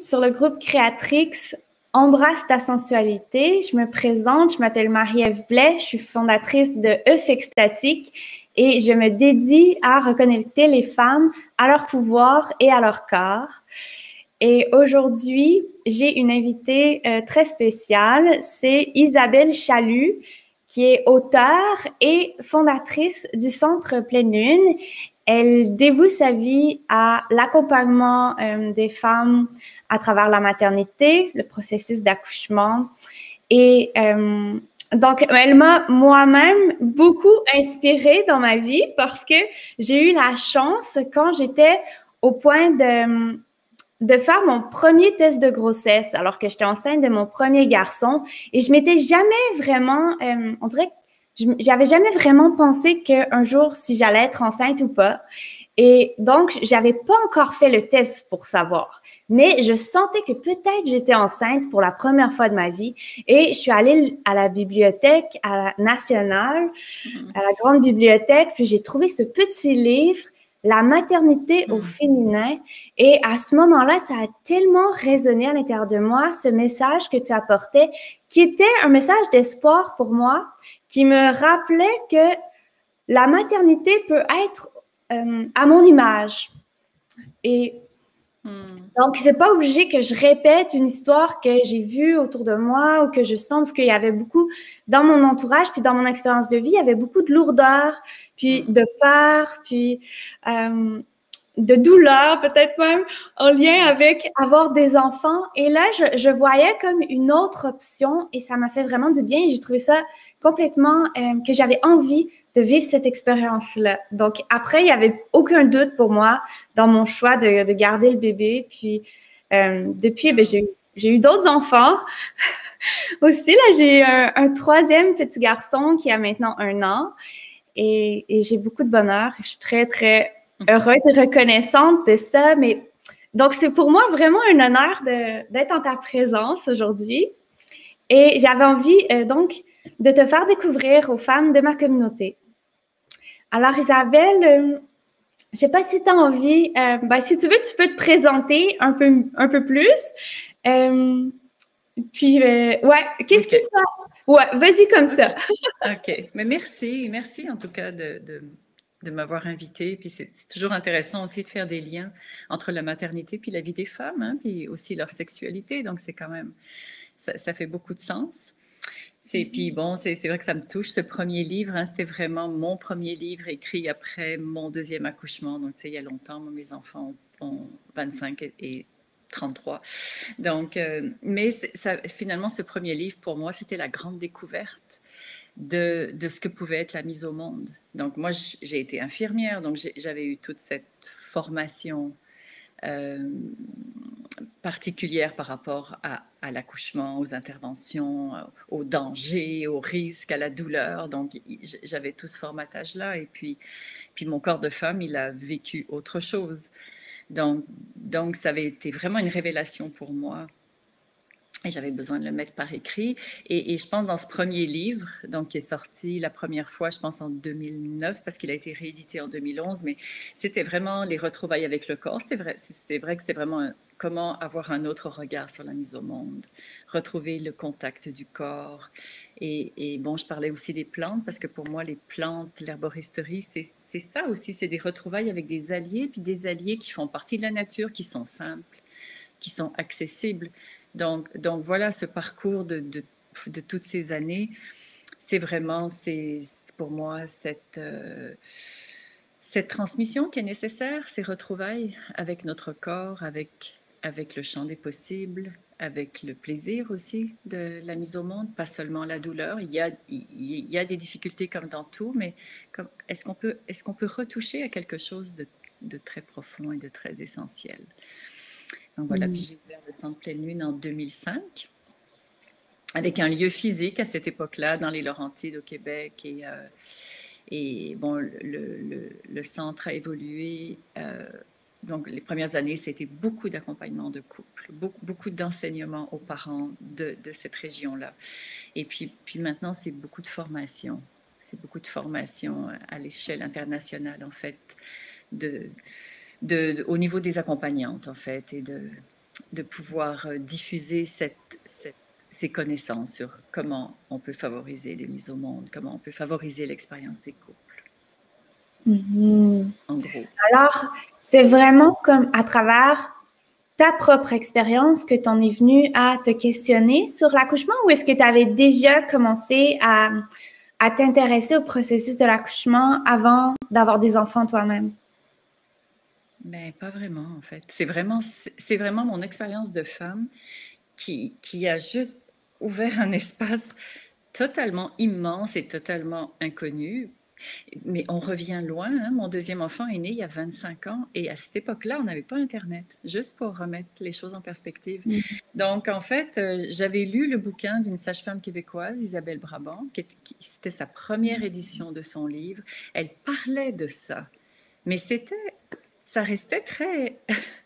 sur le groupe Créatrix Embrasse ta sensualité. Je me présente, je m'appelle Marie-Ève Blais, je suis fondatrice de œuf extatique et je me dédie à reconnecter les femmes à leur pouvoir et à leur corps. Et aujourd'hui, j'ai une invitée très spéciale, c'est Isabelle Chalut, qui est auteure et fondatrice du Centre Pleine Lune. Elle dévoue sa vie à l'accompagnement des femmes à travers la maternité, le processus d'accouchement. Et donc, elle m'a moi-même beaucoup inspirée dans ma vie parce que j'ai eu la chance, quand j'étais au point de faire mon premier test de grossesse alors que j'étais enceinte de mon premier garçon et je m'étais jamais vraiment, on dirait que j'avais jamais vraiment pensé qu'un jour si j'allais être enceinte ou pas. Et donc, j'avais pas encore fait le test pour savoir, mais je sentais que peut-être j'étais enceinte pour la première fois de ma vie et je suis allée à la bibliothèque à la nationale, à la grande bibliothèque, puis j'ai trouvé ce petit livre La maternité au féminin. Et à ce moment-là, ça a tellement résonné à l'intérieur de moi, ce message que tu apportais, qui était un message d'espoir pour moi, qui me rappelait que la maternité peut être à mon image. Et donc, c'est pas obligé que je répète une histoire que j'ai vue autour de moi ou que je sens, parce qu'il y avait beaucoup dans mon entourage, puis dans mon expérience de vie, il y avait beaucoup de lourdeur, puis de peur, puis de douleur peut-être même, en lien avec avoir des enfants. Et là, je voyais comme une autre option et ça m'a fait vraiment du bien. J'ai trouvé ça complètement, que j'avais envie de vivre cette expérience-là. Donc, après, il n'y avait aucun doute pour moi dans mon choix de garder le bébé. Puis, depuis, ben, j'ai eu d'autres enfants aussi. Là, j'ai un troisième petit garçon qui a maintenant 1 an et j'ai beaucoup de bonheur. Je suis très, très heureuse et reconnaissante de ça. Mais donc, c'est pour moi vraiment un honneur d'être en ta présence aujourd'hui. Et j'avais envie, donc, de te faire découvrir aux femmes de ma communauté. Alors, Isabelle, je ne sais pas si tu as envie, ben, si tu veux, tu peux te présenter un peu plus. Puis, ouais, qu'est-ce qui t'a... Ouais, vas-y comme ça. OK, mais merci en tout cas de m'avoir invitée. Puis c'est toujours intéressant aussi de faire des liens entre la maternité puis la vie des femmes, hein, puis aussi leur sexualité. Donc, c'est quand même, ça fait beaucoup de sens. Puis bon, c'est vrai que ça me touche, ce premier livre. Hein, c'était vraiment mon premier livre écrit après mon deuxième accouchement. Donc, tu sais, il y a longtemps, moi, mes enfants ont 25 et 33. Donc, mais finalement, ce premier livre, pour moi, c'était la grande découverte de ce que pouvait être la mise au monde. Donc, moi, j'ai été infirmière, donc j'avais eu toute cette formation particulière par rapport à l'accouchement, aux interventions, aux dangers, aux risques, à la douleur. Donc, j'avais tout ce formatage-là. Et puis mon corps de femme, il a vécu autre chose. Donc, ça avait été vraiment une révélation pour moi. Et j'avais besoin de le mettre par écrit. Et je pense dans ce premier livre, donc qui est sorti la première fois, je pense en 2009, parce qu'il a été réédité en 2011, mais c'était vraiment les retrouvailles avec le corps. C'est vrai que c'était vraiment comment avoir un autre regard sur la mise au monde, retrouver le contact du corps. Et bon, je parlais aussi des plantes, parce que pour moi, les plantes, l'herboristerie, c'est ça aussi, c'est des retrouvailles avec des alliés, puis des alliés qui font partie de la nature, qui sont simples, qui sont accessibles. Donc voilà, ce parcours de toutes ces années, c'est vraiment, pour moi, cette transmission qui est nécessaire, ces retrouvailles avec notre corps, avec le champ des possibles, avec le plaisir aussi de la mise au monde, pas seulement la douleur. Il y a des difficultés comme dans tout, mais est-ce qu'on peut retoucher à quelque chose de très profond et de très essentiel? Donc voilà, puis j'ai ouvert le Centre Pleine Lune en 2005, avec un lieu physique à cette époque-là, dans les Laurentides au Québec. Et bon, le centre a évolué. Donc les premières années, c'était beaucoup d'accompagnement de couple, beaucoup d'enseignement aux parents de cette région-là. Et puis maintenant, c'est beaucoup de formation. C'est beaucoup de formation à l'échelle internationale, en fait, au niveau des accompagnantes, en fait, et de pouvoir diffuser ces connaissances sur comment on peut favoriser les mises au monde, comment on peut favoriser l'expérience des couples, en gros. Alors, c'est vraiment comme à travers ta propre expérience que tu en es venu à te questionner sur l'accouchement ou est-ce que tu avais déjà commencé à t'intéresser au processus de l'accouchement avant d'avoir des enfants toi-même? Ben, pas vraiment, en fait. C'est vraiment mon expérience de femme qui a juste ouvert un espace totalement immense et totalement inconnu. Mais on revient loin, hein. Mon deuxième enfant est né il y a 25 ans et à cette époque-là, on n'avait pas Internet, juste pour remettre les choses en perspective. Donc, en fait, j'avais lu le bouquin d'une sage-femme québécoise, Isabelle Brabant, c'était sa première édition de son livre. Elle parlait de ça, mais ça restait très...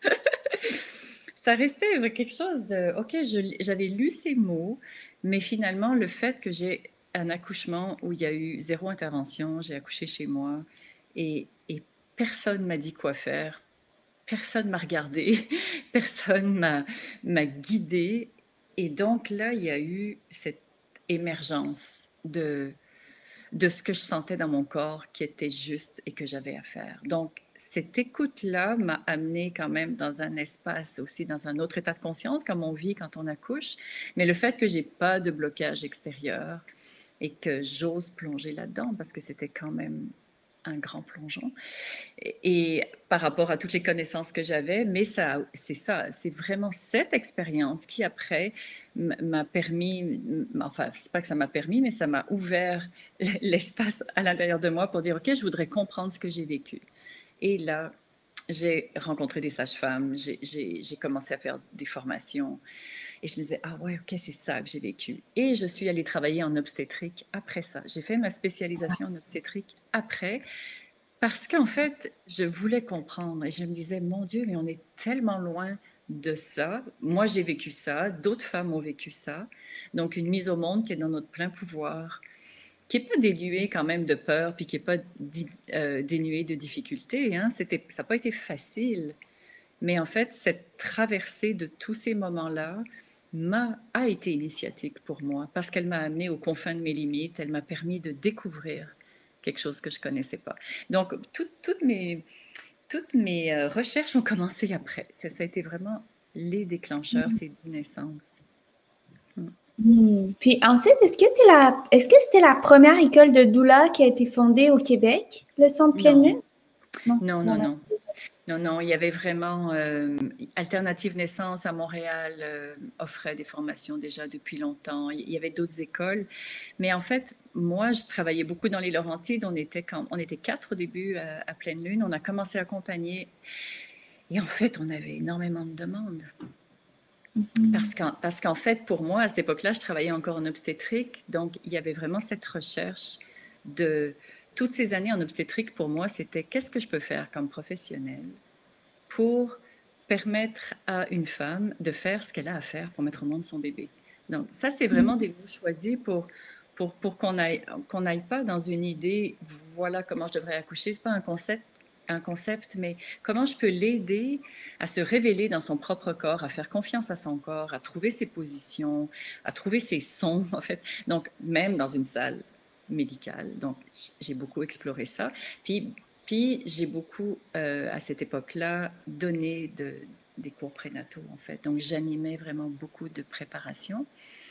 ça restait quelque chose de... OK, j'avais lu ces mots, mais finalement, le fait que j'ai un accouchement où il y a eu 0 intervention, j'ai accouché chez moi et personne m'a dit quoi faire, personne m'a regardé, personne m'a guidée. Et donc là, il y a eu cette émergence de ce que je sentais dans mon corps qui était juste et que j'avais à faire. Donc, cette écoute-là m'a amenée quand même dans un espace aussi, dans un autre état de conscience, comme on vit quand on accouche. Mais le fait que j'ai pas de blocage extérieur et que j'ose plonger là-dedans, parce que c'était quand même un grand plongeon. Et par rapport à toutes les connaissances que j'avais, mais c'est vraiment cette expérience qui après m'a permis, enfin, c'est pas que ça m'a permis, mais ça m'a ouvert l'espace à l'intérieur de moi pour dire, OK, je voudrais comprendre ce que j'ai vécu. Et là, j'ai rencontré des sages-femmes, j'ai commencé à faire des formations et je me disais, ah ouais, OK, c'est ça que j'ai vécu. Et je suis allée travailler en obstétrique après ça. J'ai fait ma spécialisation en obstétrique après parce qu'en fait, je voulais comprendre et je me disais, mon Dieu, mais on est tellement loin de ça. Moi, j'ai vécu ça, d'autres femmes ont vécu ça. Donc, une mise au monde qui est dans notre plein pouvoir, qui n'est pas dénuée quand même de peur, puis qui n'est pas dénuée de difficultés. Hein. Ça n'a pas été facile. Mais en fait, cette traversée de tous ces moments-là a été initiatique pour moi parce qu'elle m'a amenée aux confins de mes limites. Elle m'a permis de découvrir quelque chose que je ne connaissais pas. Donc, toutes mes recherches ont commencé après. Ça a été vraiment les déclencheurs, ces deux naissances. Puis ensuite, est-ce que c'était la première école de doula qui a été fondée au Québec, le Centre Pleine Lune? Non, il y avait vraiment Alternative Naissance à Montréal offrait des formations déjà depuis longtemps. Il y avait d'autres écoles, mais en fait, moi, je travaillais beaucoup dans les Laurentides. On était 4 au début à Pleine Lune. On a commencé à accompagner et en fait, on avait énormément de demandes. Parce qu'en fait, pour moi, à cette époque-là, je travaillais encore en obstétrique, donc il y avait vraiment cette recherche de toutes ces années en obstétrique. Pour moi, c'était qu'est-ce que je peux faire comme professionnel pour permettre à une femme de faire ce qu'elle a à faire pour mettre au monde son bébé. Donc ça, c'est vraiment des mots choisis pour qu'on n'aille pas dans une idée, voilà comment je devrais accoucher. Ce n'est pas un concept, mais comment je peux l'aider à se révéler dans son propre corps, à faire confiance à son corps, à trouver ses positions, à trouver ses sons, en fait. Donc, même dans une salle médicale. Donc, j'ai beaucoup exploré ça. Puis j'ai beaucoup, à cette époque-là, donné des cours prénataux, en fait. Donc, j'animais vraiment beaucoup de préparation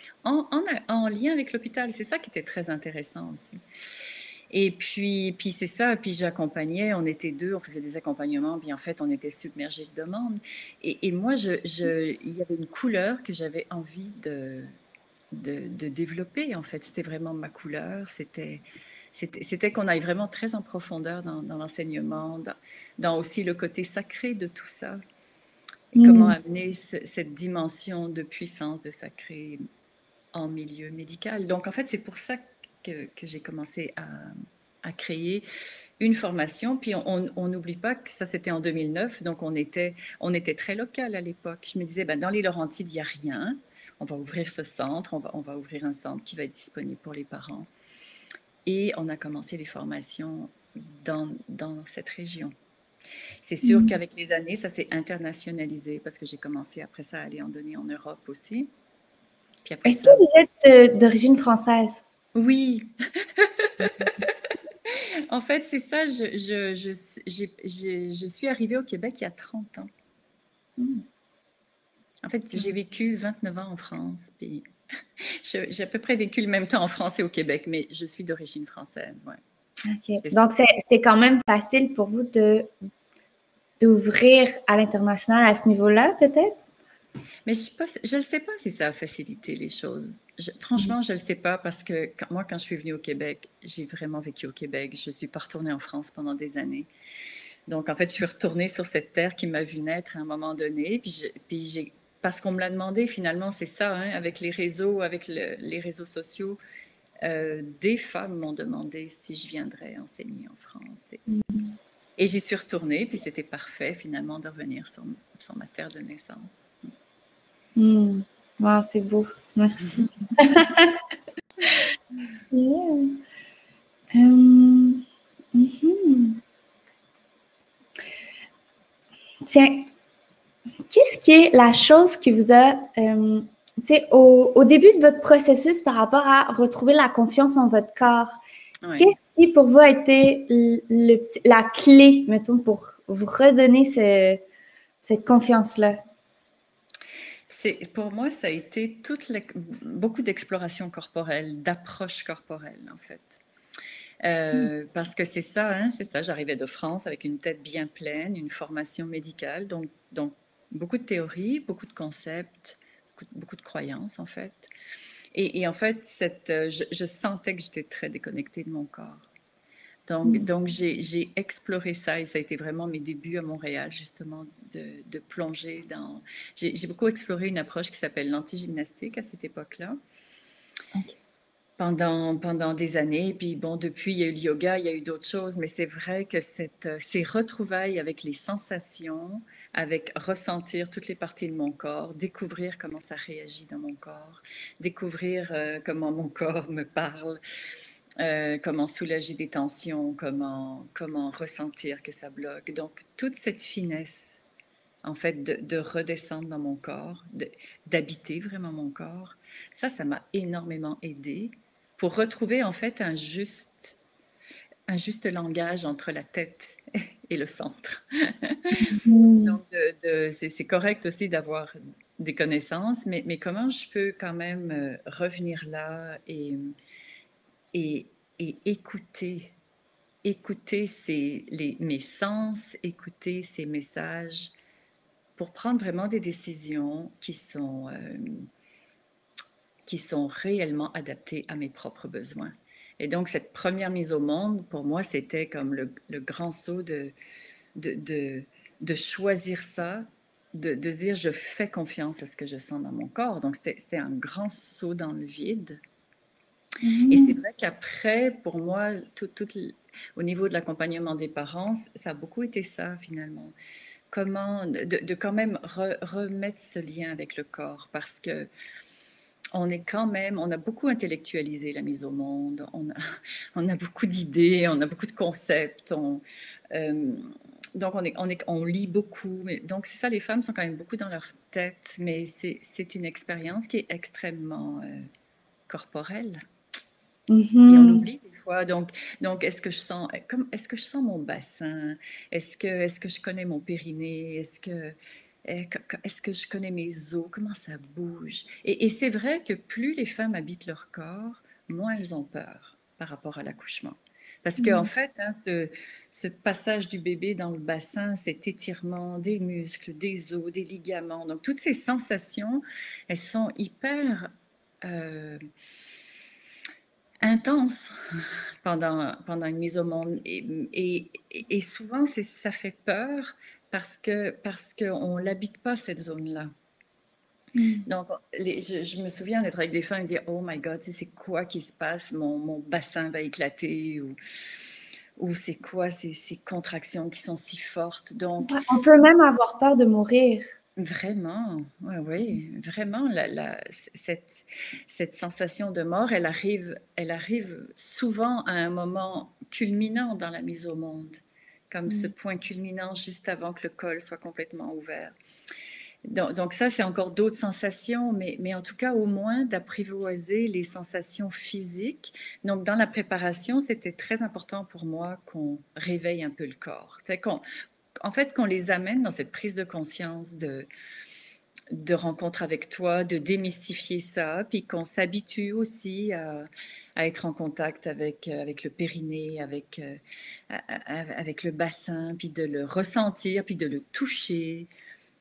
en lien avec l'hôpital. C'est ça qui était très intéressant aussi. Et puis c'est ça, puis j'accompagnais, on était 2, on faisait des accompagnements, puis en fait, on était submergés de demandes. Et moi, il y avait une couleur que j'avais envie de développer, en fait. C'était vraiment ma couleur, c'était qu'on aille vraiment très en profondeur dans l'enseignement, dans aussi le côté sacré de tout ça. Et comment amener cette dimension de puissance, de sacré en milieu médical. Donc, en fait, c'est pour ça que j'ai commencé à créer une formation. Puis, on n'oublie pas que ça, c'était en 2009. Donc, on était très local à l'époque. Je me disais, ben, dans les Laurentides, il n'y a rien. On va ouvrir ce centre. On va ouvrir un centre qui va être disponible pour les parents. Et on a commencé les formations dans cette région. C'est sûr qu'avec les années, ça s'est internationalisé parce que j'ai commencé après ça à aller en donner en Europe aussi. Puis après Est-ce que ça, vous êtes d'origine française? oui, en fait, c'est ça, je suis arrivée au Québec il y a 30 ans. Hmm. En fait, j'ai vécu 29 ans en France, puis j'ai à peu près vécu le même temps en France et au Québec, mais je suis d'origine française, ouais, OK. c'est ça. Donc, c'est quand même facile pour vous d'ouvrir à l'international à ce niveau-là, peut-être? Mais je ne sais pas si ça a facilité les choses. Franchement, je ne le sais pas parce que moi, quand je suis venue au Québec, j'ai vraiment vécu au Québec. Je ne suis pas retournée en France pendant des années. Donc, en fait, je suis retournée sur cette terre qui m'a vue naître à un moment donné. Parce qu'on me l'a demandé, finalement, c'est ça, hein, avec les réseaux, les réseaux sociaux, des femmes m'ont demandé si je viendrais enseigner en France. Et j'y suis retournée, puis c'était parfait, finalement, de revenir sur ma terre de naissance. Hmm. Wow, c'est beau. Merci. Yeah. Mhm. Tiens, qu'est-ce qui est la chose qui vous a, tu sais, au début de votre processus par rapport à retrouver la confiance en votre corps, Ouais. qu'est-ce qui pour vous a été la clé, mettons, pour vous redonner cette confiance-là? Pour moi, ça a été beaucoup d'exploration corporelle, d'approche corporelle, en fait. Parce que c'est ça, hein, c'est ça. J'arrivais de France avec une tête bien pleine, une formation médicale, donc beaucoup de théories, beaucoup de concepts, beaucoup de croyances, en fait. Et en fait, je sentais que j'étais très déconnectée de mon corps. Donc j'ai exploré ça et ça a été vraiment mes débuts à Montréal, justement, de plonger dans... J'ai beaucoup exploré une approche qui s'appelle l'antigymnastique à cette époque-là. OK. Pendant des années. Puis bon, depuis, il y a eu le yoga, il y a eu d'autres choses, mais c'est vrai que ces retrouvailles avec les sensations, avec ressentir toutes les parties de mon corps, découvrir comment ça réagit dans mon corps, découvrir comment mon corps me parle, comment soulager des tensions, comment ressentir que ça bloque. Donc, toute cette finesse, en fait, de redescendre dans mon corps, d'habiter vraiment mon corps, ça m'a énormément aidée pour retrouver, en fait, un juste langage entre la tête et le centre. Mm. Donc, c'est correct aussi d'avoir des connaissances, mais comment je peux quand même revenir là et, et écouter mes sens, écouter ces messages pour prendre vraiment des décisions qui sont réellement adaptées à mes propres besoins. Et donc, cette première mise au monde, pour moi, c'était comme le grand saut de choisir ça, de se dire, je fais confiance à ce que je sens dans mon corps. Donc, c'était un grand saut dans le vide. Et c'est vrai qu'après, pour moi, au niveau de l'accompagnement des parents, ça a beaucoup été ça, finalement. Comment, de quand même remettre ce lien avec le corps, parce que on a beaucoup intellectualisé la mise au monde, on a beaucoup d'idées, on a beaucoup de concepts, donc on lit beaucoup. Donc c'est ça, les femmes sont quand même beaucoup dans leur tête, mais c'est une expérience qui est extrêmement corporelle. Et on oublie des fois. Donc est-ce que est-ce que je sens mon bassin? Est-ce que je connais mon périnée? Est-ce que je connais mes os? Comment ça bouge? Et c'est vrai que plus les femmes habitent leur corps, moins elles ont peur par rapport à l'accouchement. Parce qu'en fait, hein, ce passage du bébé dans le bassin, cet étirement des muscles, des os, des ligaments, donc toutes ces sensations, elles sont hyper intenses pendant une mise au monde. Et souvent, ça fait peur parce qu'on ne l'habite pas, cette zone-là. Donc, je me souviens d'être avec des femmes et dire, oh my God, c'est quoi qui se passe? Mon bassin va éclater ou c'est quoi ces contractions qui sont si fortes. Donc, On peut même avoir peur de mourir. vraiment, oui, vraiment, cette sensation de mort, elle arrive souvent à un moment culminant dans la mise au monde. comme ce point culminant juste avant que le col soit complètement ouvert. Donc ça, c'est encore d'autres sensations, mais en tout cas, au moins d'apprivoiser les sensations physiques. Donc, dans la préparation, c'était très important pour moi qu'on réveille un peu le corps. En fait, qu'on les amène dans cette prise de conscience de rencontre avec toi, de démystifier ça, puis qu'on s'habitue aussi à être en contact avec le périnée, avec le bassin, puis de le ressentir, puis de le toucher.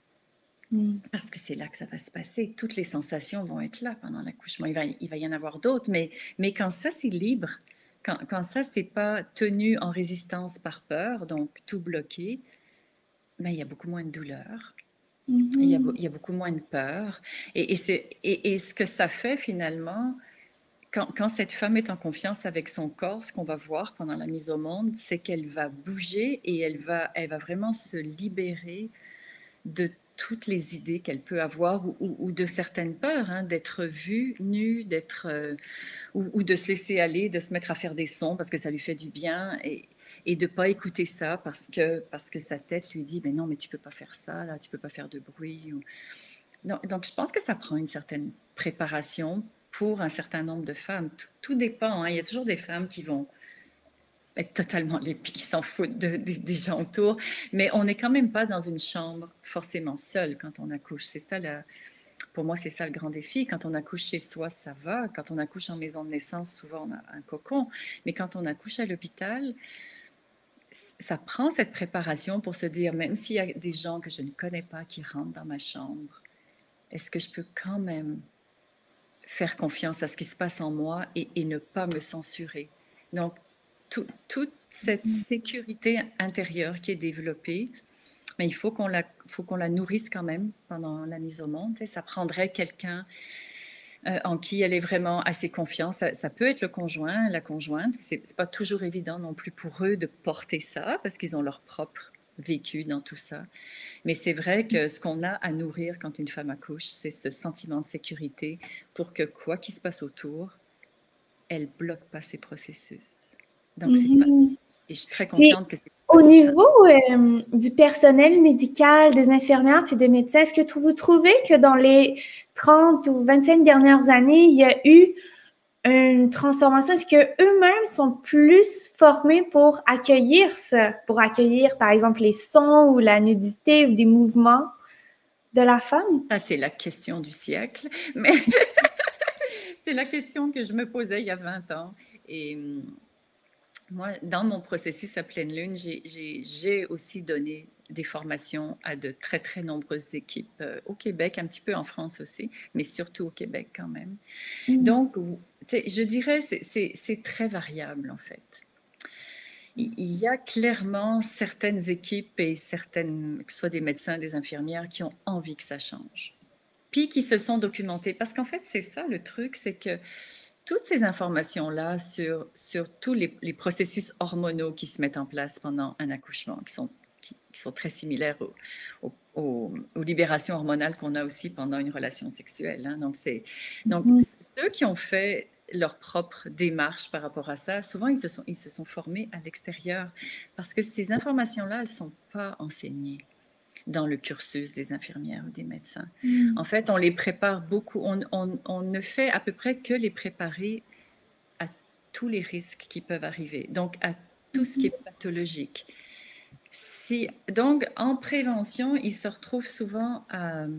Parce que c'est là que ça va se passer. Toutes les sensations vont être là pendant l'accouchement. Il va y en avoir d'autres, mais quand ça, c'est libre, quand ça, c'est pas tenu en résistance par peur, donc tout bloqué, ben, il y a beaucoup moins de douleur. Il y a beaucoup moins de peur. Et ce que ça fait finalement, quand cette femme est en confiance avec son corps, ce qu'on va voir pendant la mise au monde, c'est qu'elle va bouger et elle va vraiment se libérer de toutes les idées qu'elle peut avoir ou de certaines peurs, hein, d'être vue nue, ou de se laisser aller, de se mettre à faire des sons parce que ça lui fait du bien et de ne pas écouter ça parce que sa tête lui dit « mais non, mais tu ne peux pas faire ça, là, tu ne peux pas faire de bruit. » Donc, je pense que ça prend une certaine préparation pour un certain nombre de femmes. Tout dépend, hein. Il y a toujours des femmes qui vont être totalement les qui s'en foutent des gens autour, mais on n'est quand même pas dans une chambre forcément seule quand on accouche. C'est ça, pour moi, c'est ça le grand défi. Quand on accouche chez soi, ça va. Quand on accouche en maison de naissance, souvent on a un cocon, mais quand on accouche à l'hôpital, ça prend cette préparation pour se dire, même s'il y a des gens que je ne connais pas qui rentrent dans ma chambre, est-ce que je peux quand même faire confiance à ce qui se passe en moi et ne pas me censurer? Donc, toute cette sécurité intérieure qui est développée, mais il faut qu'on la nourrisse quand même pendant la mise au monde. Ça prendrait quelqu'un en qui elle est vraiment assez confiance. Ça peut être le conjoint, la conjointe. C'est pas toujours évident non plus pour eux de porter ça parce qu'ils ont leur propre vécu dans tout ça. Mais c'est vrai que ce qu'on a à nourrir quand une femme accouche, c'est ce sentiment de sécurité pour que quoi qu'il se passe autour, elle bloque pas ses processus. Donc, et je suis très consciente que c'est au niveau du personnel médical, des infirmières puis des médecins, est-ce que vous trouvez que dans les 30 ou 25 dernières années, il y a eu une transformation? Est-ce qu'eux-mêmes sont plus formés pour accueillir ça, pour accueillir, par exemple, les sons ou la nudité ou des mouvements de la femme? Ça, c'est la question du siècle, mais c'est la question que je me posais il y a 20 ans. Et moi, dans mon processus à pleine lune, j'ai aussi donné des formations à de très, très nombreuses équipes au Québec, un petit peu en France aussi, mais surtout au Québec quand même. Donc, je dirais, c'est très variable en fait. Il y a clairement certaines équipes et certaines, que ce soit des médecins, des infirmières, qui ont envie que ça change. Puis qui se sont documentés. Parce qu'en fait, c'est ça le truc, c'est que toutes ces informations-là sur tous les processus hormonaux qui se mettent en place pendant un accouchement, qui sont très similaires aux libérations hormonales qu'on a aussi pendant une relation sexuelle. Hein. Donc, ceux qui ont fait leur propre démarche par rapport à ça, souvent, ils se sont formés à l'extérieur parce que ces informations-là, elles ne sont pas enseignées dans le cursus des infirmières ou des médecins. En fait, on les prépare beaucoup. On ne fait à peu près que les préparer à tous les risques qui peuvent arriver, donc à tout ce qui est pathologique. Donc, en prévention, ils se retrouvent souvent à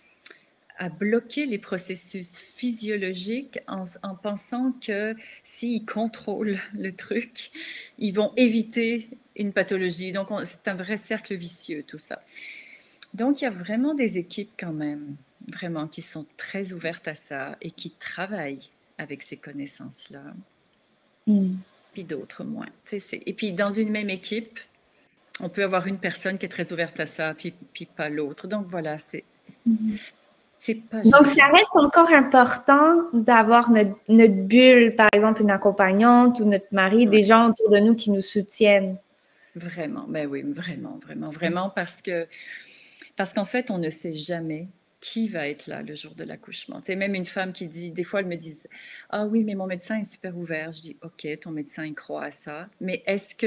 bloquer les processus physiologiques en pensant que s'ils contrôlent le truc, ils vont éviter une pathologie. Donc, c'est un vrai cercle vicieux, tout ça. Donc, il y a vraiment des équipes quand même, vraiment, qui sont très ouvertes à ça et qui travaillent avec ces connaissances-là. Puis d'autres moins. Et puis, dans une même équipe, on peut avoir une personne qui est très ouverte à ça, puis pas l'autre. Donc, voilà, c'est pas... Donc, ça reste encore important d'avoir notre bulle, par exemple, une accompagnante ou notre mari, des gens autour de nous qui nous soutiennent. Vraiment, ben oui, vraiment, vraiment, vraiment, parce qu'en fait, on ne sait jamais qui va être là le jour de l'accouchement. Tu sais, même une femme qui dit, des fois, elles me disent, ah oui, mais mon médecin est super ouvert. Je dis, OK, ton médecin, il croit à ça, mais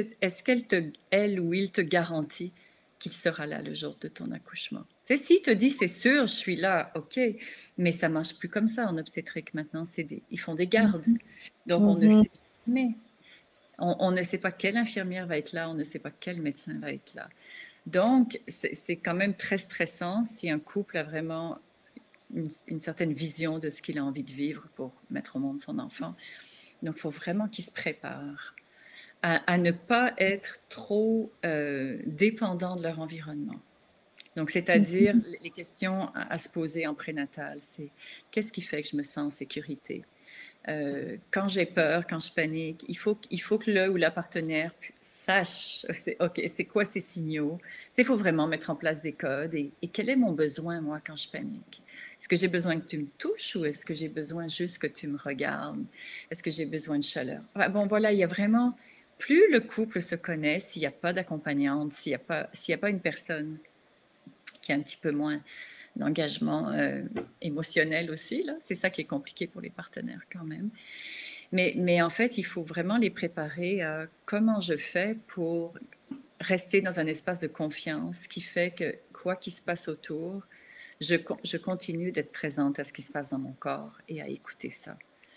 elle ou il te garantit qu'il sera là le jour de ton accouchement? Tu sais, s'il te dit, c'est sûr, je suis là, OK, mais ça marche plus comme ça en obstétrique maintenant. Ils font des gardes. Donc, on ne sait jamais. On ne sait pas quelle infirmière va être là, on ne sait pas quel médecin va être là. Donc, c'est quand même très stressant si un couple a vraiment une certaine vision de ce qu'il a envie de vivre pour mettre au monde son enfant. Donc, il faut vraiment qu'ils se préparent à ne pas être trop dépendants de leur environnement. Donc, c'est-à-dire les questions à se poser en prénatal, c'est qu'est-ce qui fait que je me sens en sécurité? Quand j'ai peur, quand je panique, il faut que le ou la partenaire sache, OK, c'est quoi ces signaux? Il faut vraiment mettre en place des codes et quel est mon besoin, moi, quand je panique? Est-ce que j'ai besoin que tu me touches ou est-ce que j'ai besoin juste que tu me regardes? Est-ce que j'ai besoin de chaleur? Bon, voilà, il y a vraiment, plus le couple se connaît, s'il n'y a pas d'accompagnante, s'il n'y a pas une personne qui a un petit peu moins d'engagement émotionnel aussi, là. C'est ça qui est compliqué pour les partenaires quand même. Mais en fait, il faut vraiment les préparer à comment je fais pour rester dans un espace de confiance qui fait que quoi qu'il se passe autour, je continue d'être présente à ce qui se passe dans mon corps et à écouter ça.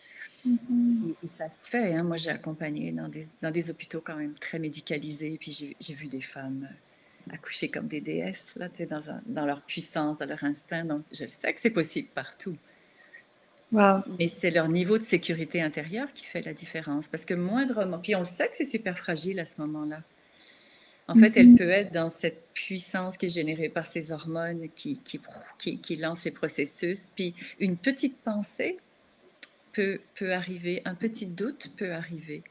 Et ça se fait, hein. Moi, j'ai accompagné dans des hôpitaux quand même très médicalisés, puis j'ai vu des femmes accoucher comme des déesses, là, dans leur puissance, dans leur instinct. Donc, je sais que c'est possible partout. Wow. Mais c'est leur niveau de sécurité intérieure qui fait la différence. Parce que moindrement, puis on le sait que c'est super fragile à ce moment-là. En fait, elle peut être dans cette puissance qui est générée par ces hormones qui lancent les processus. Puis une petite pensée peut arriver, un petit doute peut arriver.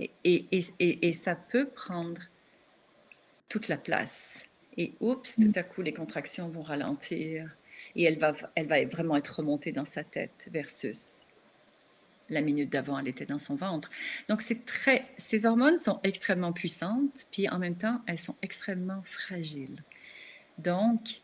Et ça peut prendre toute la place. Et oups, tout à coup, les contractions vont ralentir et elle va vraiment être remontée dans sa tête versus la minute d'avant, elle était dans son ventre. Donc, ces hormones sont extrêmement puissantes, puis en même temps, elles sont extrêmement fragiles. Donc,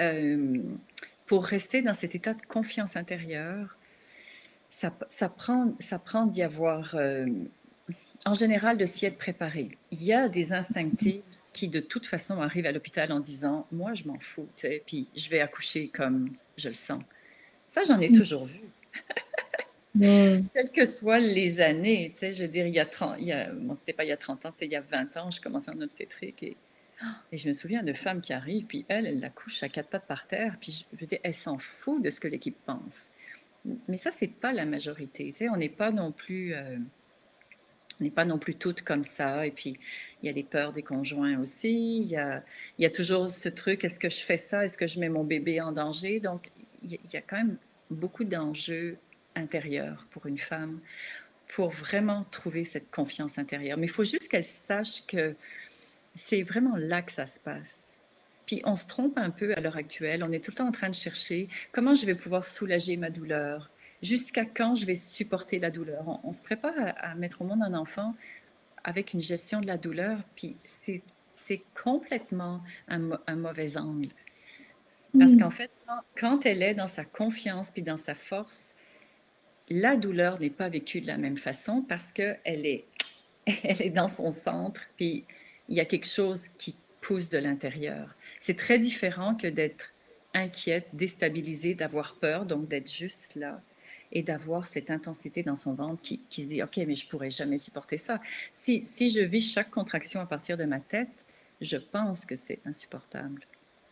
pour rester dans cet état de confiance intérieure, ça prend d'y avoir, en général, de s'y être préparé. Il y a des instinctifs qui, de toute façon, arrivent à l'hôpital en disant « Moi, je m'en fous, puis je vais accoucher comme je le sens. » Ça, j'en ai toujours vu. Quelles que soient les années, je veux dire, c'était pas il y a 30 ans, c'était il y a 20 ans, je commençais en obstétrique et je me souviens de femmes qui arrivent, puis elle accouche à 4 pattes par terre, puis je veux dire, elle s'en fout de ce que l'équipe pense. Mais ça, c'est pas la majorité, on n'est pas non plus... on n'est pas non plus toutes comme ça. Et puis, il y a les peurs des conjoints aussi. Il y a toujours ce truc, est-ce que je fais ça? Est-ce que je mets mon bébé en danger? Donc, il y a quand même beaucoup d'enjeux intérieurs pour une femme pour vraiment trouver cette confiance intérieure. Mais il faut juste qu'elle sache que c'est vraiment là que ça se passe. Puis, on se trompe un peu à l'heure actuelle. On est tout le temps en train de chercher comment je vais pouvoir soulager ma douleur. Jusqu'à quand je vais supporter la douleur? On se prépare à mettre au monde un enfant avec une gestion de la douleur, puis c'est complètement un mauvais angle. Parce qu'en fait, quand elle est dans sa confiance puis dans sa force, la douleur n'est pas vécue de la même façon parce qu'elle est dans son centre, puis il y a quelque chose qui pousse de l'intérieur. C'est très différent que d'être inquiète, déstabilisée, d'avoir peur, donc d'être juste là et d'avoir cette intensité dans son ventre qui se dit « Ok, mais je ne pourrais jamais supporter ça. » Si je vis chaque contraction à partir de ma tête, je pense que c'est insupportable.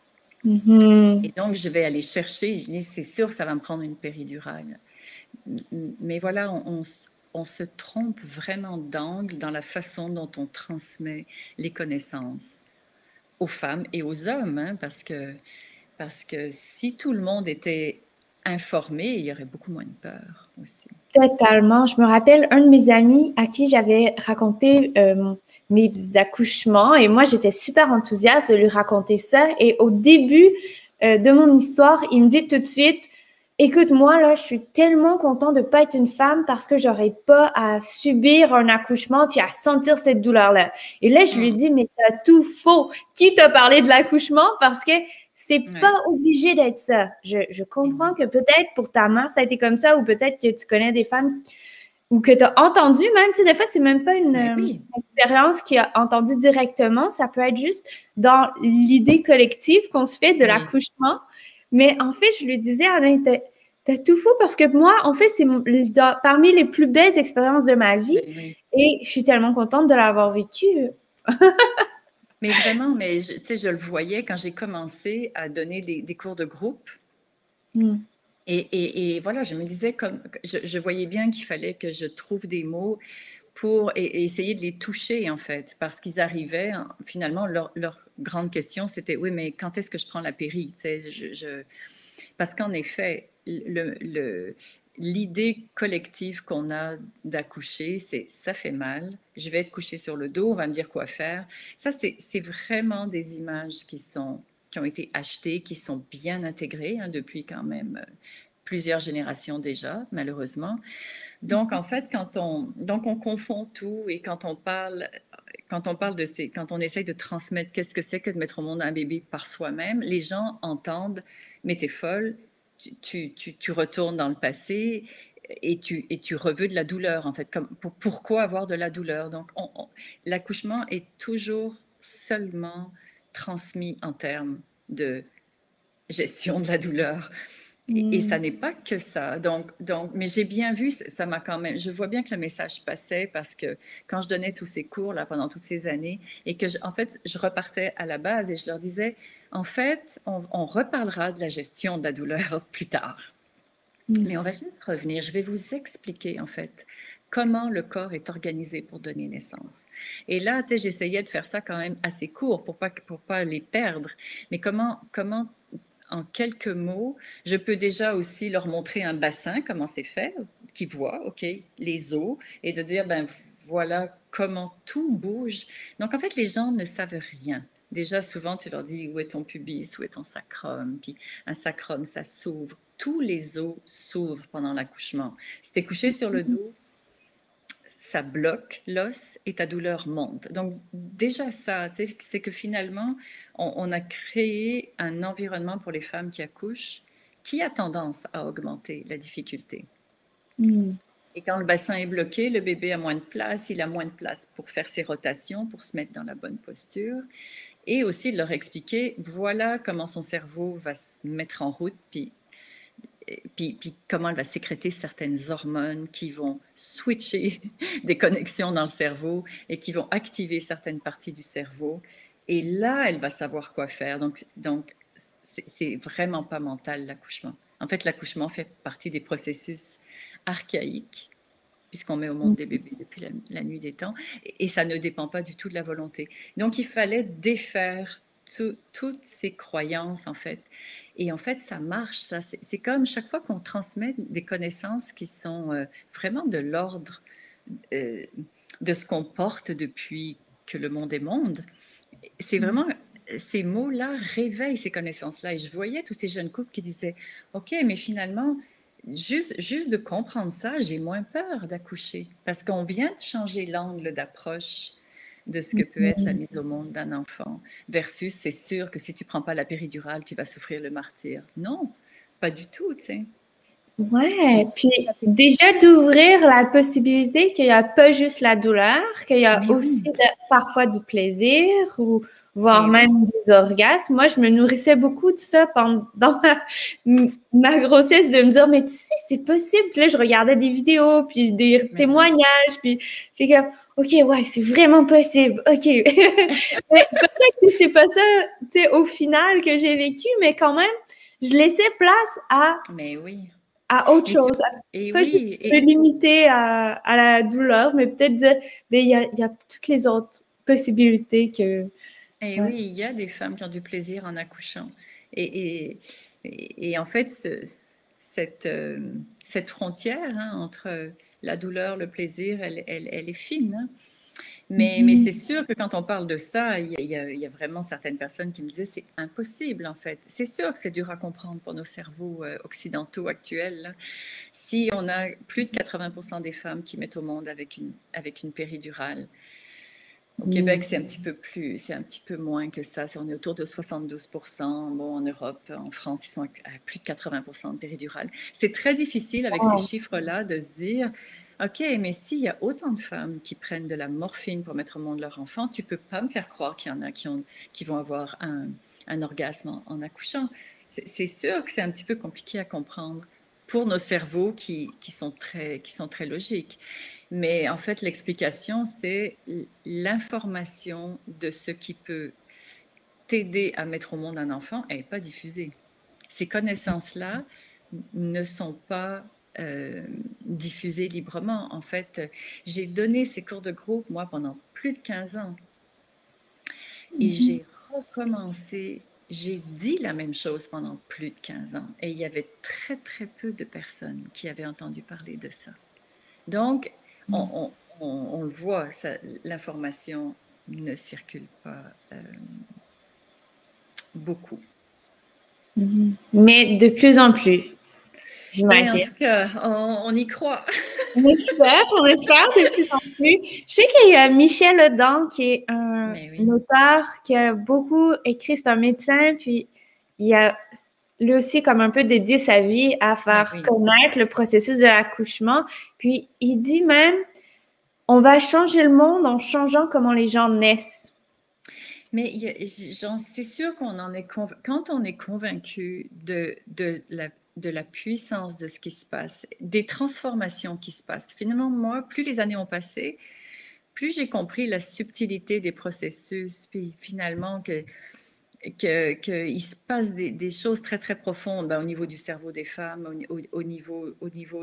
Et donc, je vais aller chercher, je dis « C'est sûr que ça va me prendre une péridurale. » Mais voilà, on se trompe vraiment d'angle dans la façon dont on transmet les connaissances aux femmes et aux hommes, hein, parce que si tout le monde était informé, il y aurait beaucoup moins de peur aussi. Totalement. Je me rappelle un de mes amis à qui j'avais raconté mes accouchements et moi, j'étais super enthousiaste de lui raconter ça. Et au début de mon histoire, il me dit tout de suite, écoute, moi, là, je suis tellement content de pas être une femme parce que j'aurais pas à subir un accouchement puis à sentir cette douleur-là. Et là, je lui dis, mais t'as tout faux. Qui t'a parlé de l'accouchement? Parce que C'est pas Ouais. obligé d'être ça. Je comprends que peut-être pour ta mère, ça a été comme ça, ou peut-être que tu connais des femmes ou que tu as entendu même, tu sais, des fois, c'est même pas une Mais oui, expérience qui a entendu directement, ça peut être juste dans l'idée collective qu'on se fait de oui, l'accouchement. Mais en fait, je lui disais, Alain, t'as tout fou parce que moi, en fait, c'est parmi les plus belles expériences de ma vie mais oui. et je suis tellement contente de l'avoir vécu. Mais vraiment, mais tu sais, je le voyais quand j'ai commencé à donner des cours de groupe. Mm. Et voilà, je me disais, comme, je voyais bien qu'il fallait que je trouve des mots pour et essayer de les toucher, en fait, parce qu'ils arrivaient, finalement, leur grande question, c'était, oui, mais quand est-ce que je prends la péri? Tu sais, parce qu'en effet, l'idée collective qu'on a d'accoucher, c'est ça fait mal, je vais être couché sur le dos, on va me dire quoi faire. Ça, c'est vraiment des images qui ont été achetées, qui sont bien intégrées depuis quand même plusieurs générations déjà, malheureusement. Donc, en fait, donc on confond tout et quand on parle quand on essaye de transmettre qu'est-ce que c'est que de mettre au monde un bébé par soi-même, les gens entendent, mais t'es folle, tu retournes dans le passé et tu reveux de la douleur, en fait. Pourquoi avoir de la douleur? Donc, l'accouchement est toujours seulement transmis en termes de gestion de la douleur. Et ça Mm. n'est pas que ça. Mais j'ai bien vu, ça m'a quand même, je vois bien que le message passait parce que quand je donnais tous ces cours là pendant toutes ces années et que, en fait, je repartais à la base et je leur disais, en fait, on reparlera de la gestion de la douleur plus tard. Mm. Mais on va juste revenir. Je vais vous expliquer, en fait, comment le corps est organisé pour donner naissance. Et là, tu sais, j'essayais de faire ça quand même assez court pour pas les perdre. Mais comment en quelques mots, je peux déjà aussi leur montrer un bassin, comment c'est fait, qu'ils voient, OK, les os, et de dire, ben voilà comment tout bouge. Donc, en fait, les gens ne savent rien. Déjà, souvent, tu leur dis, où est ton pubis, où est ton sacrum? Puis un sacrum, ça s'ouvre. Tous les os s'ouvrent pendant l'accouchement. Si tu es couché sur le dos, ça bloque l'os et ta douleur monte. Donc déjà ça, c'est que finalement, on a créé un environnement pour les femmes qui accouchent qui a tendance à augmenter la difficulté. Mm. Et quand le bassin est bloqué, le bébé a moins de place, il a moins de place pour faire ses rotations, pour se mettre dans la bonne posture. Et aussi de leur expliquer, voilà comment son cerveau va se mettre en route, puis comment elle va sécréter certaines hormones qui vont switcher des connexions dans le cerveau et qui vont activer certaines parties du cerveau. Et là, elle va savoir quoi faire. Donc c'est vraiment pas mental l'accouchement. En fait, l'accouchement fait partie des processus archaïques puisqu'on met au monde des bébés depuis la nuit des temps, et ça ne dépend pas du tout de la volonté. Donc, il fallait défaire toutes ces croyances, en fait. Et en fait, ça marche, ça. C'est comme chaque fois qu'on transmet des connaissances qui sont vraiment de l'ordre euh, de ce qu'on porte depuis que le monde est monde, c'est vraiment ces mots-là réveillent ces connaissances-là. Et je voyais tous ces jeunes couples qui disaient, OK, mais finalement, juste de comprendre ça, j'ai moins peur d'accoucher parce qu'on vient de changer l'angle d'approche de ce que peut être la Mm. mise au monde d'un enfant versus c'est sûr que si tu prends pas la péridurale, tu vas souffrir le martyre. Non, pas du tout, tu sais. Ouais, Puis, puis déjà d'ouvrir la possibilité qu'il n'y a pas juste la douleur, qu'il y a mais aussi oui, parfois du plaisir ou voire mais oui, même des orgasmes. Moi, je me nourrissais beaucoup de ça pendant ma grossesse, de me dire, mais tu sais, c'est possible. Puis là, je regardais des vidéos, puis des mais oui. témoignages, puis j'étais comme, OK, ouais, c'est vraiment possible. OK. Mais peut-être que c'est pas ça, tu sais, au final que j'ai vécu, mais quand même, je laissais place Mais oui. à autre Et, sur, chose, et pas juste oui, me limiter à la douleur, mais peut-être dire, mais il y a toutes les autres possibilités que, et ouais. oui, il y a des femmes qui ont du plaisir en accouchant. Et, et, et en fait, cette frontière entre la douleur, le plaisir, elle est fine, hein. Mais c'est Mhm. sûr que quand on parle de ça, il y a vraiment certaines personnes qui me disaient c'est impossible en fait. C'est sûr que c'est dur à comprendre pour nos cerveaux occidentaux actuels, là. Si on a plus de 80% des femmes qui mettent au monde avec une péridurale, Au Québec, c'est un petit peu moins que ça. On est autour de 72%. Bon, en Europe, en France, ils sont à plus de 80% de péridurale. C'est très difficile avec ces Wow. chiffres-là de se dire, OK, mais s'il y a autant de femmes qui prennent de la morphine pour mettre au monde leur enfant, tu peux pas me faire croire qu'il y en a qui vont avoir un orgasme en accouchant. C'est sûr que c'est un petit peu compliqué à comprendre pour nos cerveaux qui sont très logiques. Mais en fait, l'explication, c'est l'information de ce qui peut t'aider à mettre au monde un enfant n'est pas diffusée. Ces connaissances-là ne sont pas diffusées librement. En fait, j'ai donné ces cours de groupe, moi, pendant plus de 15 ans. Et j'ai recommencé, j'ai dit la même chose pendant plus de 15 ans. Et il y avait très, très peu de personnes qui avaient entendu parler de ça. Donc, on le voit, l'information ne circule pas beaucoup. Mais de plus en plus, Ben, en j'imagine. tout cas, on y croit. On espère de plus en plus. Je sais qu'il y a Michel Audin, qui est un Mais oui, auteur qui a beaucoup écrit, c'est un médecin, puis il a lui aussi comme un peu dédié sa vie à mais faire oui. connaître le processus de l'accouchement. Puis il dit même, on va changer le monde en changeant comment les gens naissent. Mais c'est sûr qu'on en est quand on est convaincu de la puissance de ce qui se passe, des transformations qui se passent. Finalement, moi, plus les années ont passé, plus j'ai compris la subtilité des processus, puis finalement qu'il se passe des choses très, très profondes ben, au niveau du cerveau des femmes, au niveau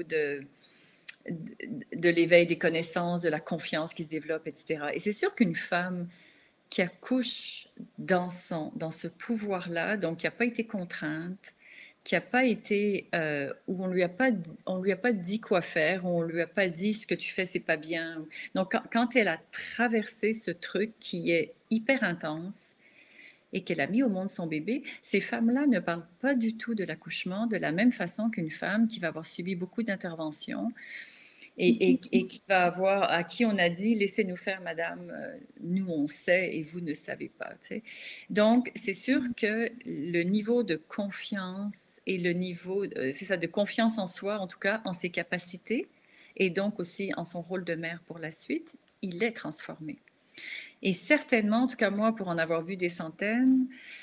de l'éveil des connaissances, de la confiance qui se développe, etc. Et c'est sûr qu'une femme qui accouche dans ce pouvoir-là, donc qui n'a pas été contrainte, qui n'a pas été, où on lui a pas dit quoi faire, où on lui a pas dit ce que tu fais, c'est pas bien. Donc, quand elle a traversé ce truc qui est hyper intense et qu'elle a mis au monde son bébé, ces femmes-là ne parlent pas du tout de l'accouchement de la même façon qu'une femme qui va avoir subi beaucoup d'interventions et qui va avoir, à qui on a dit, laissez-nous faire, madame, nous on sait et vous ne savez pas. Tu sais. Donc, c'est sûr que le niveau de confiance et le niveau, c'est ça, de confiance en soi, en tout cas, en ses capacités, et donc aussi en son rôle de mère pour la suite, il est transformé. Et certainement, en tout cas moi, pour en avoir vu des centaines,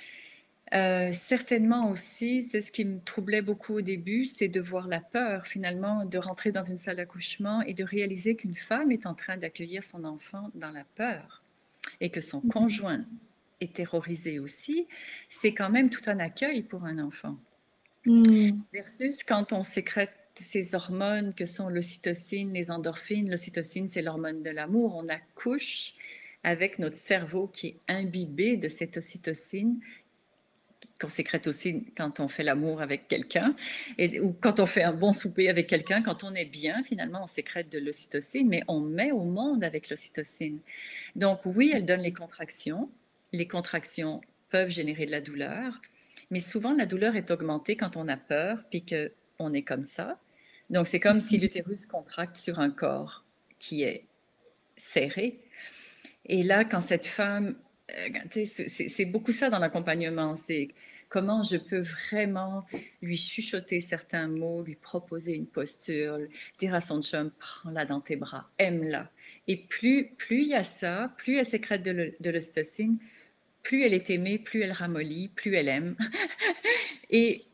certainement aussi, c'est ce qui me troublait beaucoup au début, c'est de voir la peur finalement, de rentrer dans une salle d'accouchement et de réaliser qu'une femme est en train d'accueillir son enfant dans la peur et que son conjoint est terrorisé aussi, c'est quand même tout un accueil pour un enfant. Versus quand on sécrète ces hormones que sont l'ocytocine, les endorphines. L'ocytocine, c'est l'hormone de l'amour. On accouche avec notre cerveau qui est imbibé de cette ocytocine qu'on sécrète aussi quand on fait l'amour avec quelqu'un, ou quand on fait un bon souper avec quelqu'un, quand on est bien, finalement, on sécrète de l'ocytocine, mais on met au monde avec l'ocytocine. Donc oui, elle donne les contractions. Les contractions peuvent générer de la douleur, mais souvent la douleur est augmentée quand on a peur, puis qu'on est comme ça. Donc c'est comme si l'utérus contracte sur un corps qui est serré. Et là, quand cette femme, c'est beaucoup ça dans l'accompagnement, c'est comment je peux vraiment lui chuchoter certains mots, lui proposer une posture, dire à son chum, prends-la dans tes bras, aime-la. Et plus il y a ça, plus elle sécrète de l'ocytocine, plus elle est aimée, plus elle ramollit, plus elle aime. et,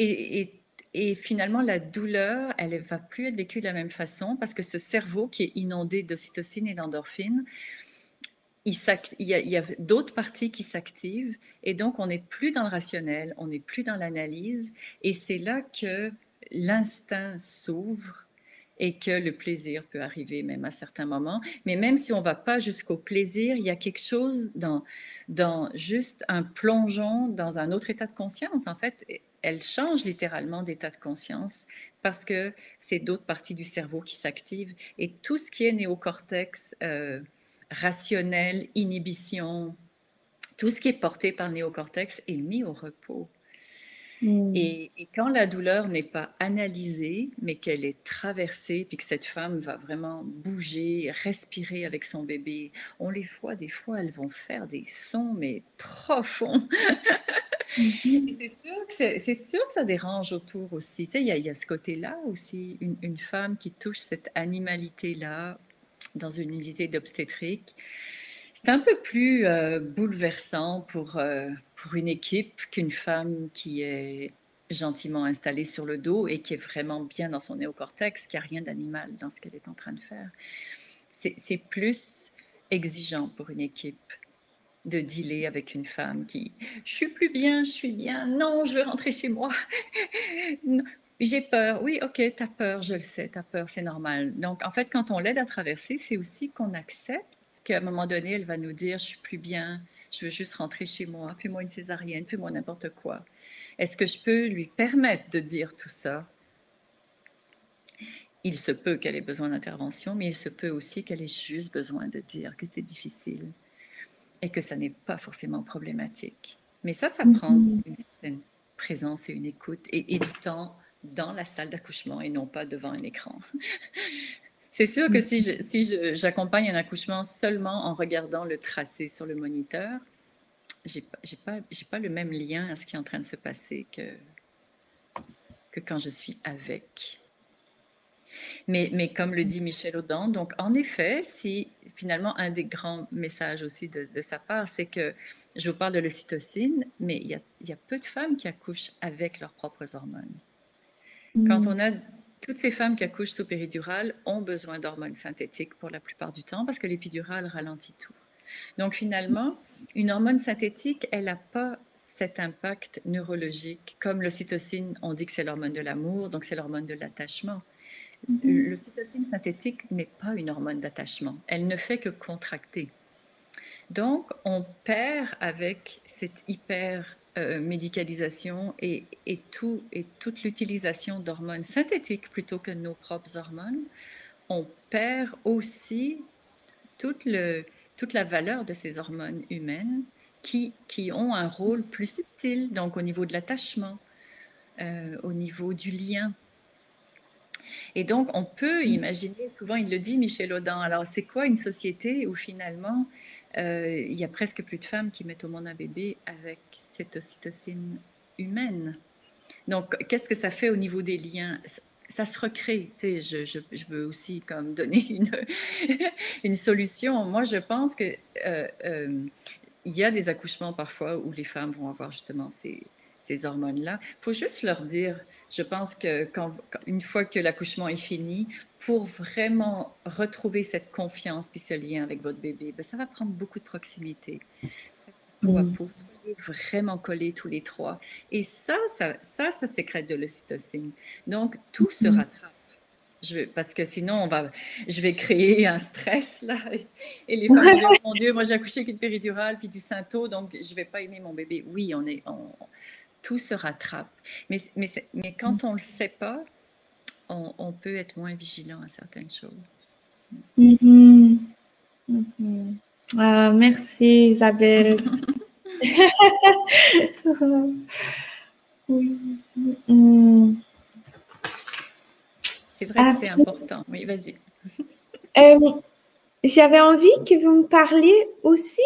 et finalement, la douleur, elle ne va plus être vécue de la même façon parce que ce cerveau qui est inondé d'ocytocine et d'endorphine, il y a d'autres parties qui s'activent et donc on n'est plus dans le rationnel, on n'est plus dans l'analyse et c'est là que l'instinct s'ouvre et que le plaisir peut arriver même à certains moments. Mais même si on ne va pas jusqu'au plaisir, il y a quelque chose dans juste un plongeon dans un autre état de conscience. En fait, elle change littéralement d'état de conscience parce que c'est d'autres parties du cerveau qui s'activent et tout ce qui est néocortex, rationnel, inhibition, tout ce qui est porté par le néocortex est mis au repos. Mm. Et quand la douleur n'est pas analysée, mais qu'elle est traversée, puis que cette femme va vraiment bouger, respirer avec son bébé, on les voit, des fois, elles vont faire des sons, mais profonds. Et Mhm. c'est sûr que ça dérange autour aussi. Tu sais, il y a ce côté-là aussi, une femme qui touche cette animalité-là dans une unité d'obstétrique. C'est un peu plus bouleversant pour une équipe qu'une femme qui est gentiment installée sur le dos et qui est vraiment bien dans son néocortex, qui a rien d'animal dans ce qu'elle est en train de faire. C'est plus exigeant pour une équipe de dealer avec une femme qui je suis plus bien, je suis bien, non, je veux rentrer chez moi. Non, j'ai peur. Oui, ok, t'as peur, je le sais, t'as peur, c'est normal. Donc, en fait, quand on l'aide à traverser, c'est aussi qu'on accepte qu'à un moment donné, elle va nous dire, je suis plus bien, je veux juste rentrer chez moi, fais-moi une césarienne, fais-moi n'importe quoi. Est-ce que je peux lui permettre de dire tout ça? Il se peut qu'elle ait besoin d'intervention, mais il se peut aussi qu'elle ait juste besoin de dire que c'est difficile et que ça n'est pas forcément problématique. Mais ça prend Mhm. une certaine présence et une écoute et du temps dans la salle d'accouchement et non pas devant un écran. C'est sûr que si j'accompagne un accouchement seulement en regardant le tracé sur le moniteur, j'ai pas le même lien à ce qui est en train de se passer que quand je suis avec. Mais comme le dit Michel Audin, donc en effet, si finalement un des grands messages aussi de sa part, c'est que je vous parle de l'ocytocine, mais il y a peu de femmes qui accouchent avec leurs propres hormones. Quand on Mm. a toutes ces femmes qui accouchent sous péridurale ont besoin d'hormones synthétiques pour la plupart du temps parce que l'épidurale ralentit tout. Donc finalement, une hormone synthétique, elle n'a pas cet impact neurologique. Comme l'ocytocine, on dit que c'est l'hormone de l'amour, donc c'est l'hormone de l'attachement. Mhm. L'ocytocine synthétique n'est pas une hormone d'attachement. Elle ne fait que contracter. Donc, on perd avec cette hyper médicalisation et toute l'utilisation d'hormones synthétiques plutôt que nos propres hormones, on perd aussi toute, toute la valeur de ces hormones humaines qui ont un rôle plus subtil, donc au niveau de l'attachement, au niveau du lien. Et donc, on peut imaginer, souvent il le dit Michel Audin, alors c'est quoi une société où finalement il y a presque plus de femmes qui mettent au monde un bébé avec cette ocytocine humaine? Donc, qu'est-ce que ça fait au niveau des liens? Ça se recrée. Tu sais, je veux aussi comme donner une solution. Moi, je pense que il y a des accouchements parfois où les femmes vont avoir justement ces hormones-là. Il faut juste leur dire, je pense que une fois que l'accouchement est fini, pour vraiment retrouver cette confiance puis ce lien avec votre bébé, ben, ça va prendre beaucoup de proximité. Faites du peau à Mm. peau, soyez vraiment collés tous les trois. Et ça sécrète de l'ocytocine. Donc, tout se Mm. rattrape. Parce que sinon, je vais créer un stress là. Et les femmes vont dire, oh mon Dieu, moi j'ai accouché avec une péridurale puis du Synto, donc je ne vais pas aimer mon bébé. Oui, tout se rattrape. Mais quand on ne le sait pas, on peut être moins vigilant à certaines choses. Mhm. Mhm. Ah, merci Isabelle. Oui. Mm. C'est vrai que c'est Après, important. Oui, vas-y. euh, j'avais envie que vous me parliez aussi.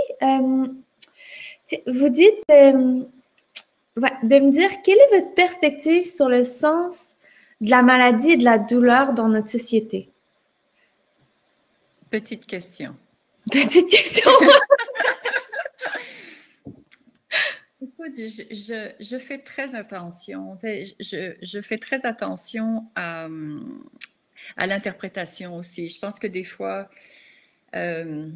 Vous dites ouais, de me dire quelle est votre perspective sur le sens de la maladie et de la douleur dans notre société. Petite question. Petite question. Écoute, je fais très attention. Tu sais, je fais très attention à l'interprétation aussi. Je pense que des fois, euh,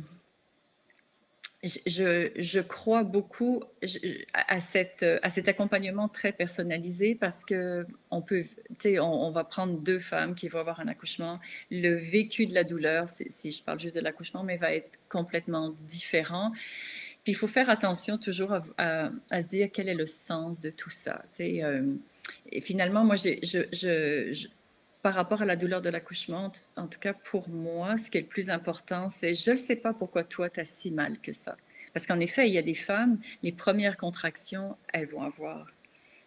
je crois beaucoup à cet accompagnement très personnalisé parce que on peut, tu sais, on va prendre deux femmes qui vont avoir un accouchement. Le vécu de la douleur, si je parle juste de l'accouchement, mais va être complètement différent. Puis il faut faire attention toujours à se dire quel est le sens de tout ça. Tu sais, et finalement, moi, par rapport à la douleur de l'accouchement, en tout cas pour moi, ce qui est le plus important, c'est je ne sais pas pourquoi toi, tu as si mal que ça. Parce qu'en effet, il y a des femmes, les premières contractions, elles vont avoir